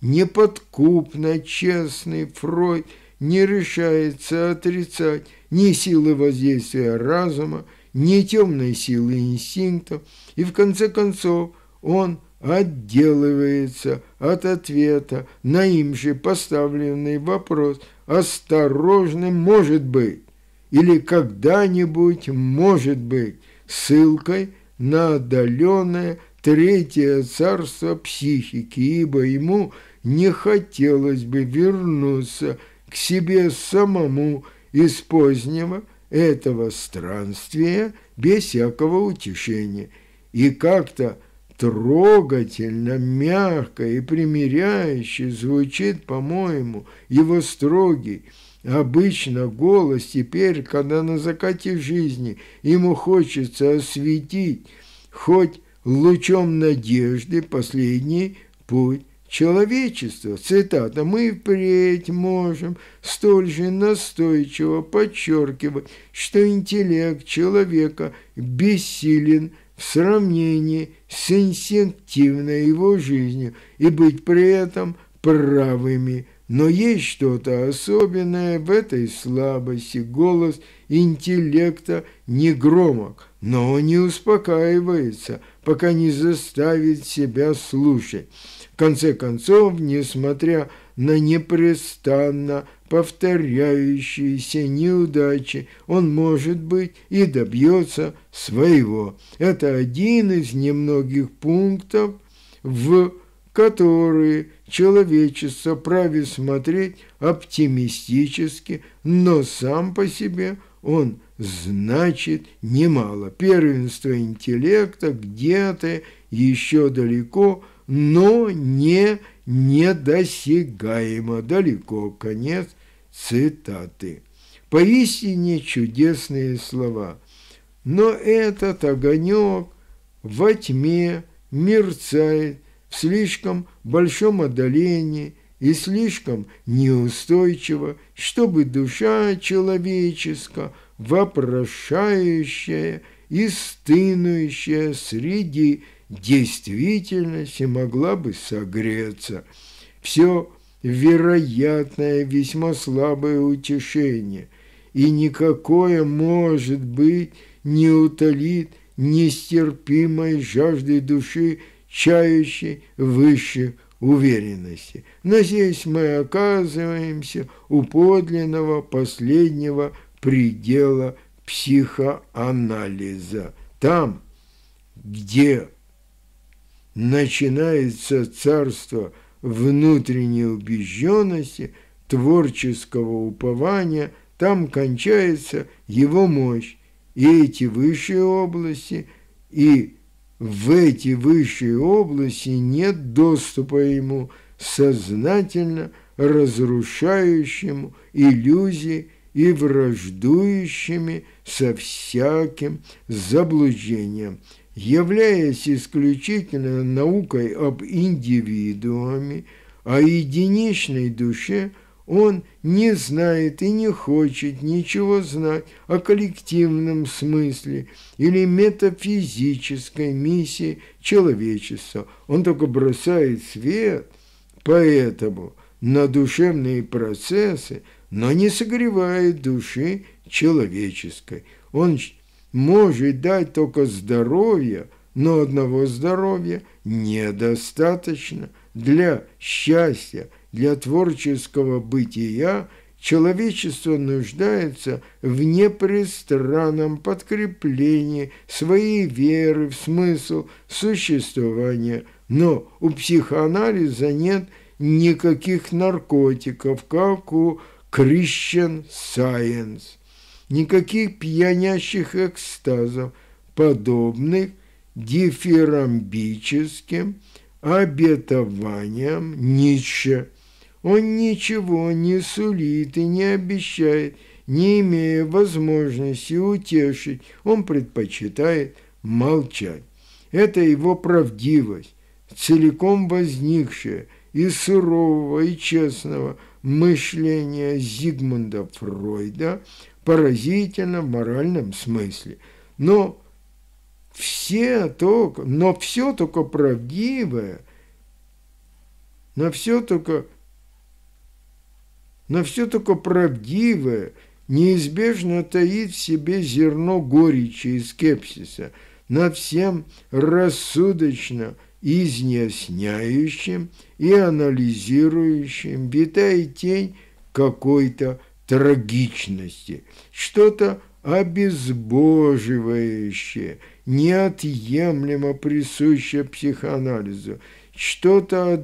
Неподкупно честный Фройд не решается отрицать ни силы воздействия разума, ни темной силы инстинктов, и в конце концов он отделывается от ответа на им же поставленный вопрос осторожным «может быть» или «когда-нибудь может быть» ссылкой на отдаленное третье царство психики, ибо ему не хотелось бы вернуться к себе самому из позднего этого странствия без всякого утешения. И как-то трогательно, мягко и примиряюще звучит, по-моему, его строгий, обычно голос теперь, когда на закате жизни ему хочется осветить хоть лучом надежды последний путь человечества. Цитата. «Мы впредь можем столь же настойчиво подчеркивать, что интеллект человека бессилен в сравнении с инстинктивной его жизнью и быть при этом правыми. Но есть что-то особенное в этой слабости. Голос интеллекта не громок, но он не успокаивается, пока не заставит себя слушать. В конце концов, несмотря на непрестанно повторяющиеся неудачи, он, может быть, и добьется своего. Это один из немногих пунктов, в которые человечество праве смотреть оптимистически, но сам по себе он значит немало. Первенство интеллекта где-то еще далеко, но не недосягаемо далеко. Конец цитаты. Поистине чудесные слова. Но этот огонек во тьме мерцает в слишком большом отдалении и слишком неустойчиво, чтобы душа человеческая, вопрошающая и стынущая среди действительности, могла бы согреться. Все вероятное весьма слабое утешение, и никакое, может быть, не утолит нестерпимой жажды души, чающей высших уверенности. Но здесь мы оказываемся у подлинного последнего предела психоанализа. Там, где начинается царство внутренней убежденности, творческого упования, там кончается его мощь. И эти высшие области, и в эти высшие области нет доступа ему, сознательно разрушающему иллюзии и враждующими со всяким заблуждением. Являясь исключительно наукой об индивидууме, о единичной душе, он не знает и не хочет ничего знать о коллективном смысле или метафизической миссии человечества. Он только бросает свет, поэтому на душевные процессы, но не согревает души человеческой. Он может дать только здоровье, но одного здоровья недостаточно. Для счастья, для творческого бытия человечество нуждается в непрестанном подкреплении своей веры в смысл существования. Но у психоанализа нет никаких наркотиков, как у Christian Science, никаких пьянящих экстазов, подобных дифирамбическим обетованиям Ницше. Он ничего не сулит и не обещает, не имея возможности утешить, он предпочитает молчать. Это его правдивость, целиком возникшая из сурового и честного мышления Зигмунда Фройда, поразительно в моральном смысле. Но все только, но все только правдивое, но все только, но все только правдивое неизбежно таит в себе зерно горечи и скепсиса, над всем рассудочно изъясняющим и анализирующим витает тень какой-то трагичности, что-то обезбоживающее, неотъемлемо присущее психоанализу, что-то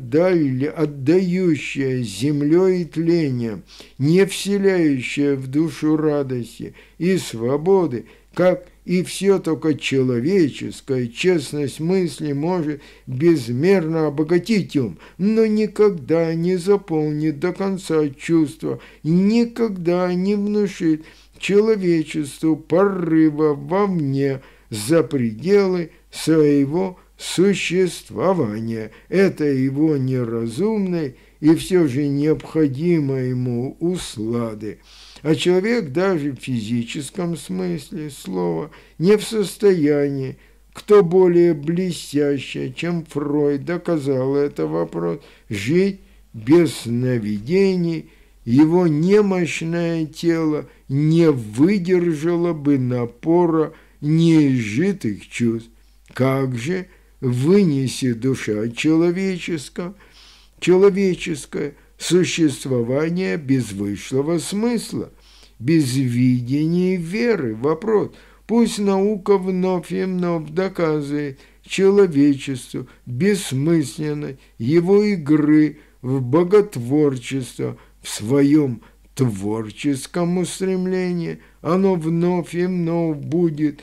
отдающее землей и тлением, не вселяющее в душу радости и свободы, как и все только человеческое, честность мысли может безмерно обогатить ум, но никогда не заполнит до конца чувства, никогда не внушит человечеству порыва вовне за пределы своего существования. Это его неразумной и все же необходимо ему услады. А человек даже в физическом смысле слова не в состоянии, кто более блестяще, чем Фройд доказал это вопрос, жить без сновидений. Его немощное тело не выдержало бы напора неизжитых чувств. Как же вынесет душа человеческая, человеческое существование без высшего смысла, без видения и веры? Вопрос. Пусть наука вновь и вновь доказывает человечеству бессмысленность его игры в боготворчество, в своем творческом устремлении, оно вновь и вновь будет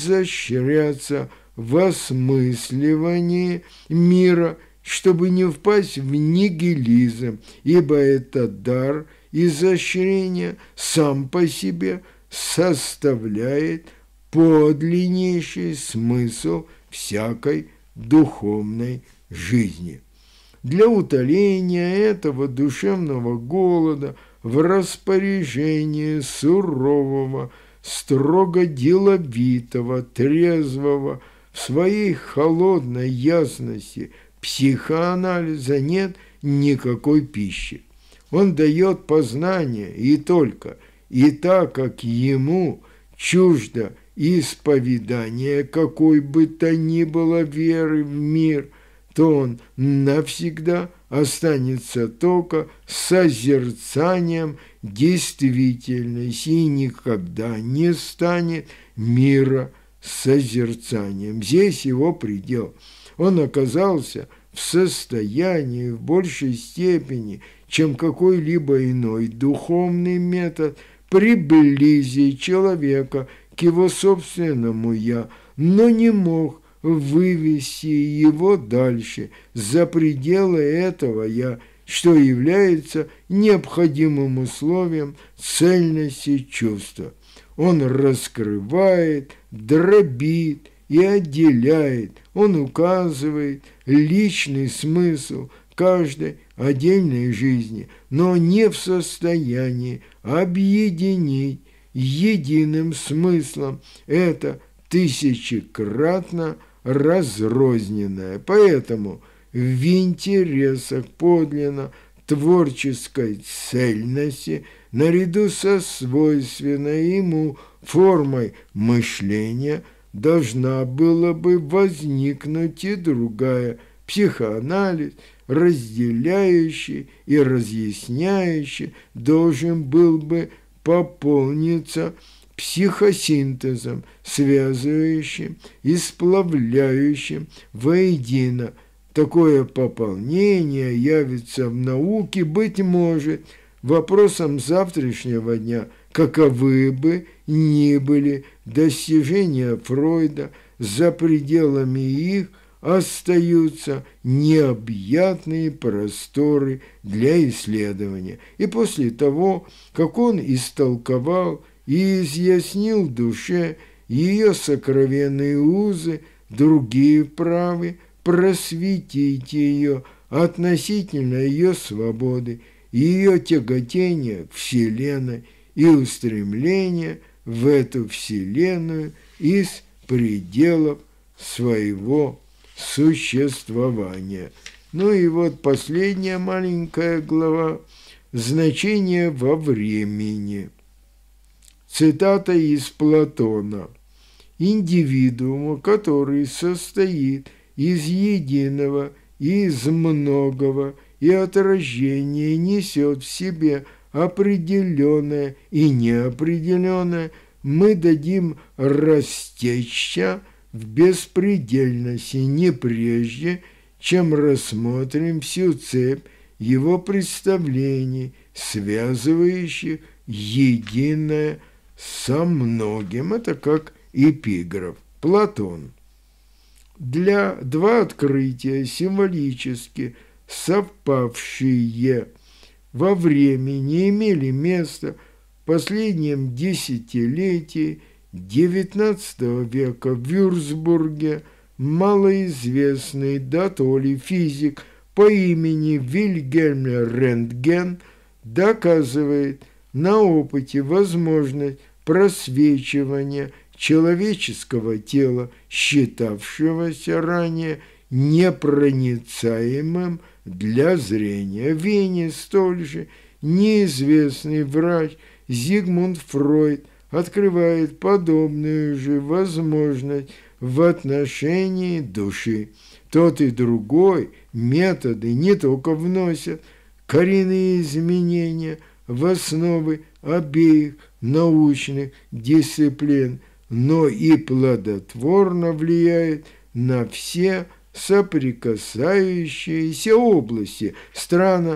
изощряться в осмысливании мира, чтобы не впасть в нигилизм, ибо этот дар изощрения сам по себе составляет подлиннейший смысл всякой духовной жизни. Для утоления этого душевного голода в распоряжении сурового, строго деловитого, трезвого, в своей холодной ясности психоанализа нет никакой пищи. Он дает познание и только, и так как ему чуждо исповедание какой бы то ни было веры в мир, то он навсегда останется только созерцанием действительности и никогда не станет мира созерцанием. Здесь его предел. Он оказался в состоянии в большей степени, чем какой-либо иной духовный метод, приблизить человека к его собственному «я», но не мог вывести его дальше, за пределы этого «я», что является необходимым условием цельности чувства. Он раскрывает, дробит и отделяет, он указывает личный смысл каждой отдельной жизни, но не в состоянии объединить единым смыслом это тысячекратно разрозненное. Поэтому в интересах подлинно творческой цельности наряду со свойственной ему формой мышления должна была бы возникнуть и другая – психоанализ, разделяющий и разъясняющий, должен был бы пополниться психосинтезом, связывающим и сплавляющим воедино. Такое пополнение явится в науке, быть может, вопросом завтрашнего дня, каковы бы ни были достижения Фройда, за пределами их остаются необъятные просторы для исследования. И после того, как он истолковал и изъяснил душе ее сокровенные узы, другие вправе просветить ее относительно ее свободы, ее тяготения к Вселенной и устремления в эту Вселенную из пределов своего существования. Ну и вот последняя маленькая глава «Значение во времени». Цитата из Платона. «Индивидуума, который состоит из единого и из многого, и отражение несет в себе определенное и неопределенное, мы дадим растечься в беспредельности не прежде, чем рассмотрим всю цепь его представлений, связывающих единое со многим». Это как эпиграф. Платон. Для два открытия, символически совпавшие во времени, имели место в последнем десятилетии девятнадцатого века в Вюрцбурге малоизвестный дотоле физик по имени Вильгельм Рентген доказывает на опыте возможность просвечивания человеческого тела, считавшегося ранее непроницаемым для зрения. В Вене столь же неизвестный врач Зигмунд Фройд открывает подобную же возможность в отношении души. Тот и другой методы не только вносят коренные изменения в основы обеих научных дисциплин, но и плодотворно влияет на все соприкасающиеся области, странно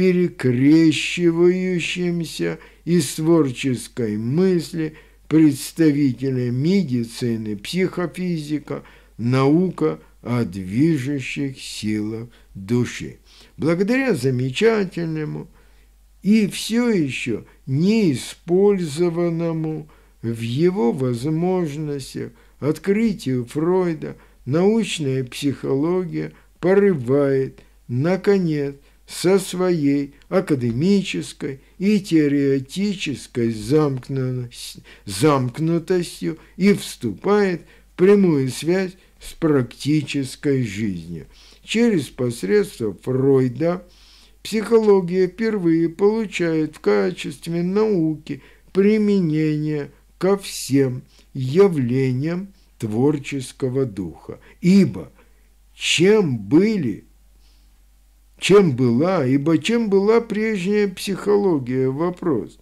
перекрещивающимся из творческой мысли представителя медицины, психофизика, наука о движущих силах души. Благодаря замечательному и все еще неиспользованному в его возможностях открытию Фройда, научная психология порывает, наконец, со своей академической и теоретической замкнутостью и вступает в прямую связь с практической жизнью. Через посредство Фройда психология впервые получает в качестве науки применение ко всем явлениям творческого духа. Ибо чем были чем была, ибо чем была прежняя психология? Вопрос.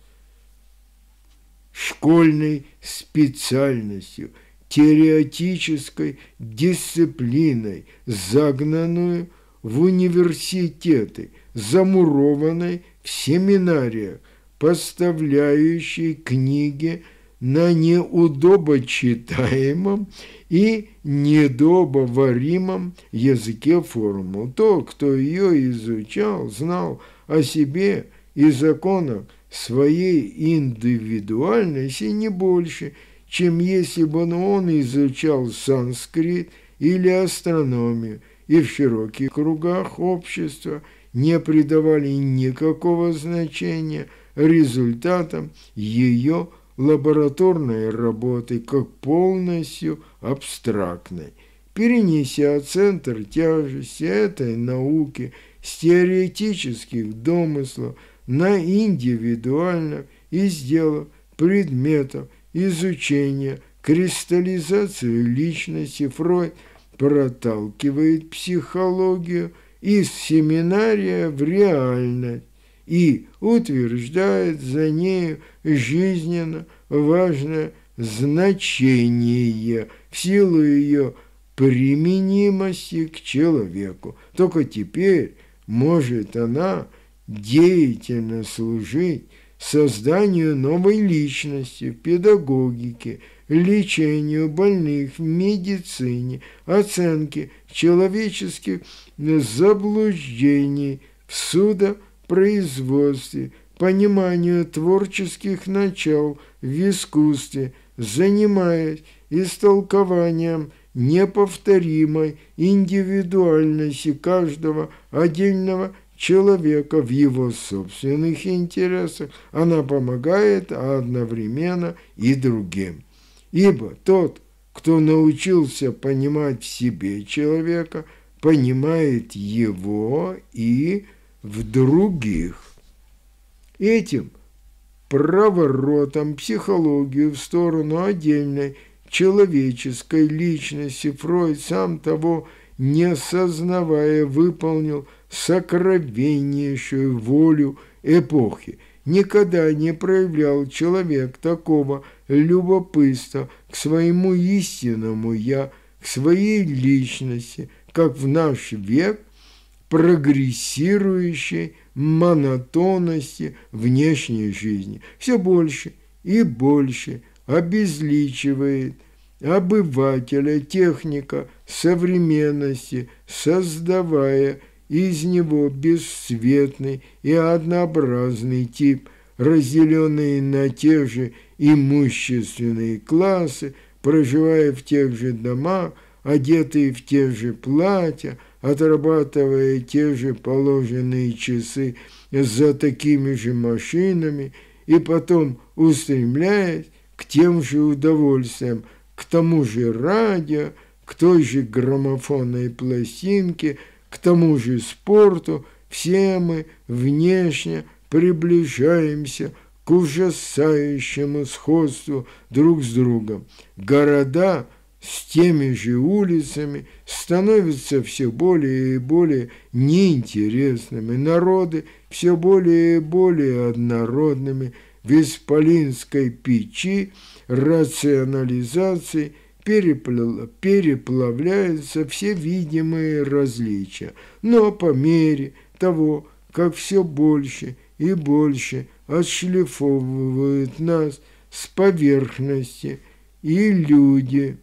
Школьной специальностью, теоретической дисциплиной, загнанную в университеты, замурованной в семинариях, поставляющей книги на неудобочитаемом и недобоваримом языке формул. Тот, кто ее изучал, знал о себе и законах своей индивидуальности не больше, чем если бы он изучал санскрит или астрономию, и в широких кругах общества не придавали никакого значения результатам ее лабораторной работы как полностью абстрактной. Перенеся центр тяжести этой науки с теоретических домыслов на индивидуальных и сделав предметом изучения кристаллизацию личности, Фройд проталкивает психологию из семинария в реальность и утверждает за нею жизненно важное значение в силу ее применимости к человеку. Только теперь может она деятельно служить созданию новой личности в педагогике, лечению больных в медицине, оценке человеческих заблуждений в судопроизводстве, пониманию творческих начал в искусстве, занимаясь истолкованием неповторимой индивидуальности каждого отдельного человека в его собственных интересах, она помогает одновременно и другим. Ибо тот, кто научился понимать в себе человека, понимает его и в других. Этим проворотом психологию в сторону отдельной человеческой личности Фройд, сам того не сознавая, выполнил сокровеннейшую волю эпохи. Никогда не проявлял человек такого любопытства к своему истинному «я», к своей личности, как в наш век прогрессирующей монотонности внешней жизни. Все больше и больше обезличивает обывателя техника современности, создавая из него бесцветный и однообразный тип, разделенный на те же имущественные классы, проживая в тех же домах, одетые в те же платья, отрабатывая те же положенные часы за такими же машинами и потом устремляясь к тем же удовольствиям, к тому же радио, к той же граммофонной пластинке, к тому же спорту. Все мы внешне приближаемся к ужасающему сходству друг с другом. Города с теми же улицами становятся все более и более неинтересными, народы все более и более однородными. В исполинской печи рационализации переплавляются все видимые различия, но по мере того, как все больше и больше отшлифовывают нас с поверхности, и люди,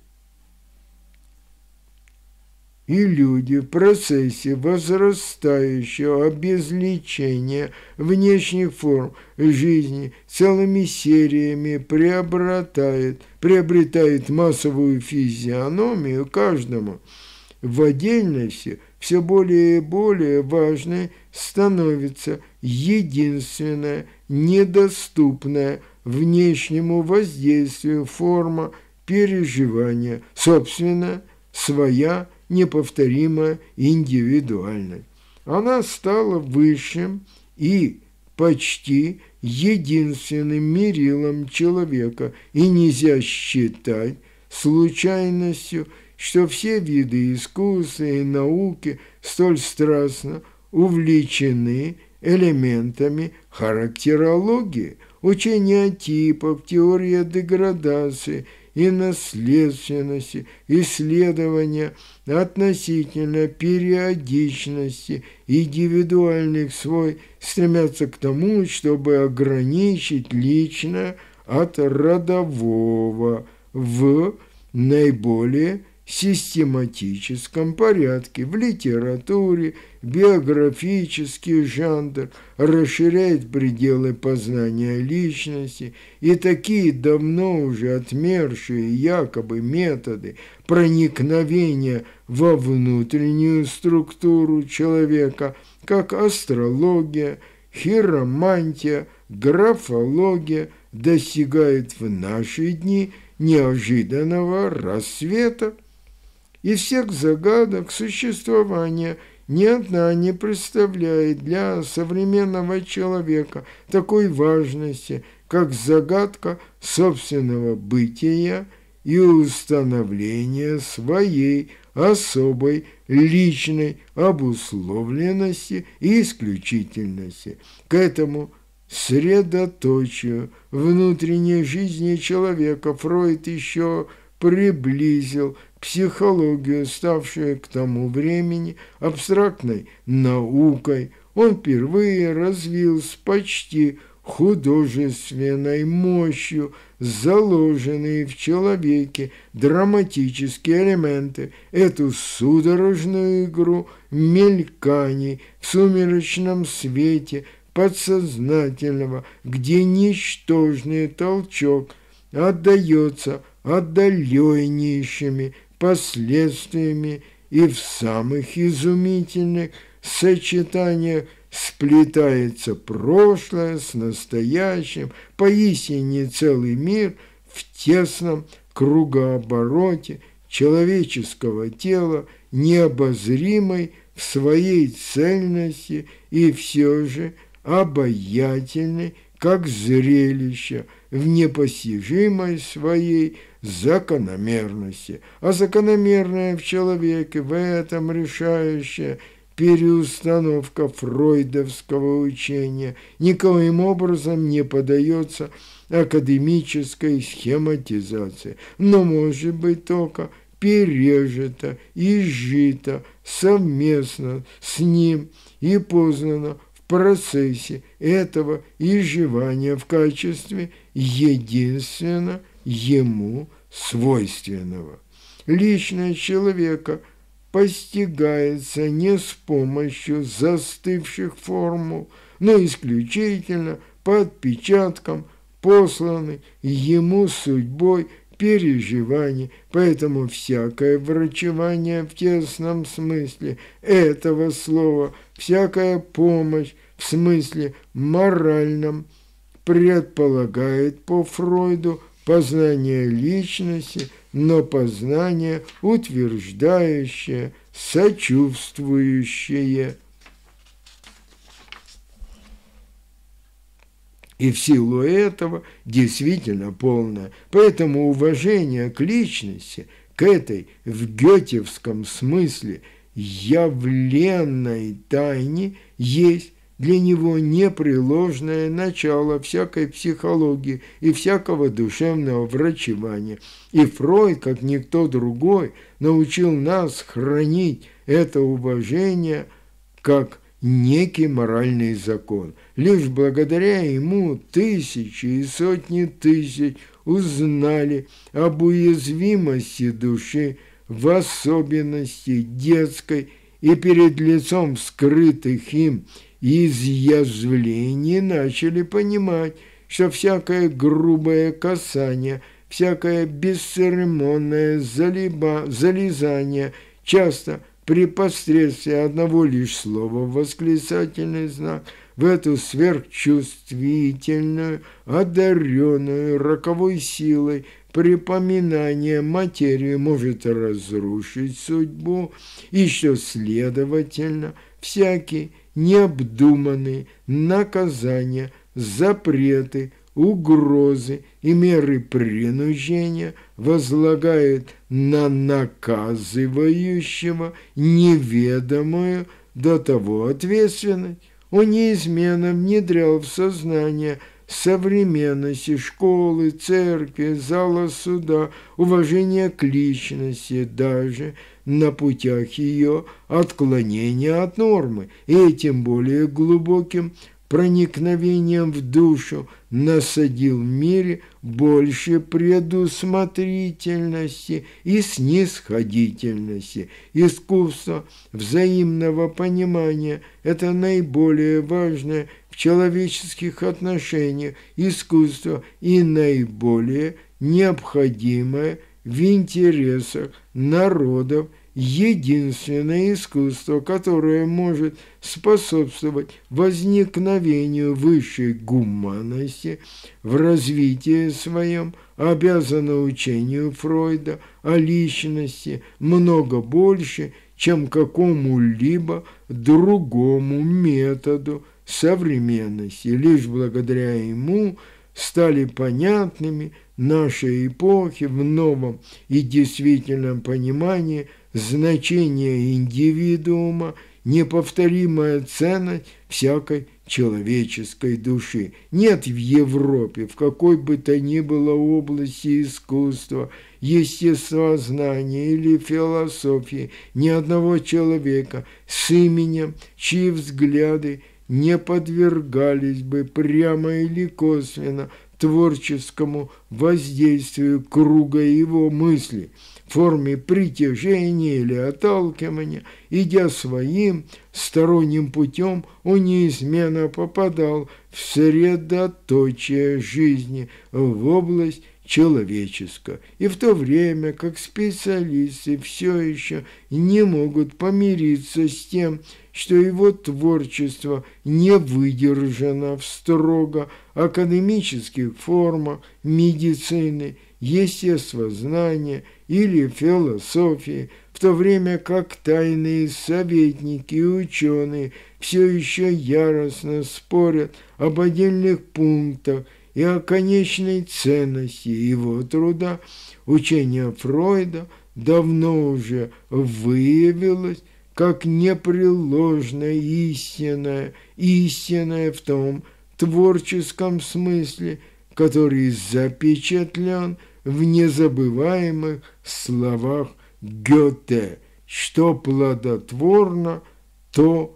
и люди в процессе возрастающего обезличения внешних форм жизни целыми сериями приобретает, приобретает массовую физиономию, каждому в отдельности все более и более важной становится единственная, недоступная внешнему воздействию форма переживания, собственно, своя, неповторимая, индивидуальная. Она стала высшим и почти единственным мерилом человека, и нельзя считать случайностью, что все виды искусства и науки столь страстно увлечены элементами характерологии, учения о типах, теория деградации и наследственности, исследования относительно периодичности индивидуальных свойств стремятся к тому, чтобы ограничить личное от родового в наиболее систематическом порядке. В литературе биографический жанр расширяет пределы познания личности, и такие давно уже отмершие якобы методы проникновения во внутреннюю структуру человека, как астрология, хиромантия, графология, достигают в наши дни неожиданного рассвета. Из всех загадок существования ни одна не представляет для современного человека такой важности, как загадка собственного бытия и установления своей особой личной обусловленности и исключительности. К этому средоточию внутренней жизни человека Фройд еще приблизил психологию, ставшую к тому времени абстрактной наукой. Он впервые развил с почти художественной мощью заложенные в человеке драматические элементы, эту судорожную игру мельканий в сумеречном свете подсознательного, где ничтожный толчок отдается отдаленнейшими последствиями и в самых изумительных сочетаниях сплетается прошлое с настоящим, поистине целый мир в тесном кругообороте человеческого тела, необозримой в своей цельности и все же обаятельный, как зрелище, в непостижимой своей закономерности. А закономерная в человеке в этом решающая переустановка фройдовского учения никоим образом не поддается академической схематизации, но может быть только пережито и сжито совместно с ним и познано в процессе этого изживания в качестве единственно ему свойственного. Личность человека постигается не с помощью застывших формул, но исключительно по отпечаткам, посланных ему судьбой переживаний, поэтому всякое врачевание в тесном смысле этого слова, всякая помощь в смысле моральном предполагает по Фройду познание личности, но познание, утверждающее, сочувствующее. И в силу этого действительно полное. Поэтому уважение к личности, к этой в гетевском смысле явленной тайне, есть для него непреложное начало всякой психологии и всякого душевного врачевания. И Фройд, как никто другой, научил нас хранить это уважение как некий моральный закон. Лишь благодаря ему тысячи и сотни тысяч узнали об уязвимости души, в особенности детской, и перед лицом скрытых им изъязвлений начали понимать, что всякое грубое касание, всякое бесцеремонное залиба, залезание, часто при посредстве одного лишь слова восклицательный знак, в эту сверхчувствительную, одаренную роковой силой припоминание материи может разрушить судьбу, и что, следовательно, всякие необдуманные наказания, запреты, угрозы и меры принуждения возлагают на наказывающего неведомую до того ответственность. Он неизменно внедрял в сознание современности школы, церкви, зала суда, уважение к личности, даже на путях ее отклонения от нормы, и тем более глубоким проникновением в душу насадил в мире больше предусмотрительности и снисходительности. Искусство взаимного понимания – это наиболее важное в человеческих отношениях искусство и наиболее необходимое в интересах народов, единственное искусство, которое может способствовать возникновению высшей гуманности в развитии своем, обязано учению Фройда о личности много больше, чем какому-либо другому методу современности. Лишь благодаря ему стали понятными нашей эпохи в новом и действительном понимании значение индивидуума, неповторимая ценность всякой человеческой души. Нет в Европе, в какой бы то ни было области искусства, естествознания или философии ни одного человека с именем, чьи взгляды не подвергались бы прямо или косвенно творческому воздействию круга его мысли в форме притяжения или отталкивания. Идя своим сторонним путем, он неизменно попадал в средоточие жизни, в область человеческого. И в то время как специалисты все еще не могут помириться с тем, что его творчество не выдержано в строго академических формах медицины, естествознания или философии, в то время как тайные советники и ученые все еще яростно спорят об отдельных пунктах и о конечной ценности его труда, учение Фройда давно уже выявилось как непреложная истинная, истинная в том творческом смысле, который запечатлен в незабываемых словах Гёте: что плодотворно, то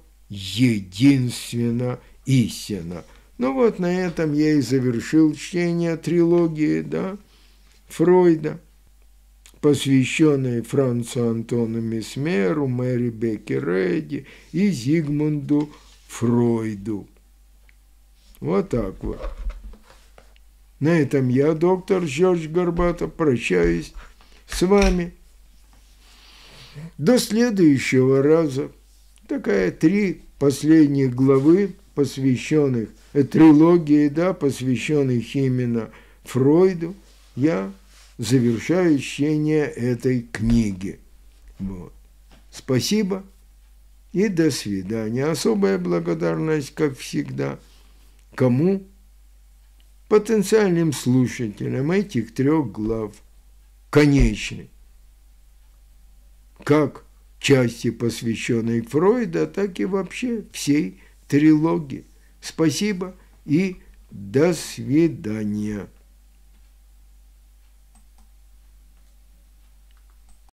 единственно истина. Ну вот на этом я и завершил чтение трилогии, да, Фройда, посвященной Францу Антону Месмеру, Мэри Беккер Эдди и Зигмунду Фройду. Вот так вот. На этом я, доктор Жорж Горбатов, прощаюсь с вами. До следующего раза. Такая три последних главы, посвященных э, трилогии, да, посвященных именно Фройду, я завершаю чтение этой книги. Вот. Спасибо и до свидания. Особая благодарность, как всегда, кому? Потенциальным слушателям этих трех глав. Конечной. Как части, посвященной Фройду, так и вообще всей трилогии. Спасибо и до свидания.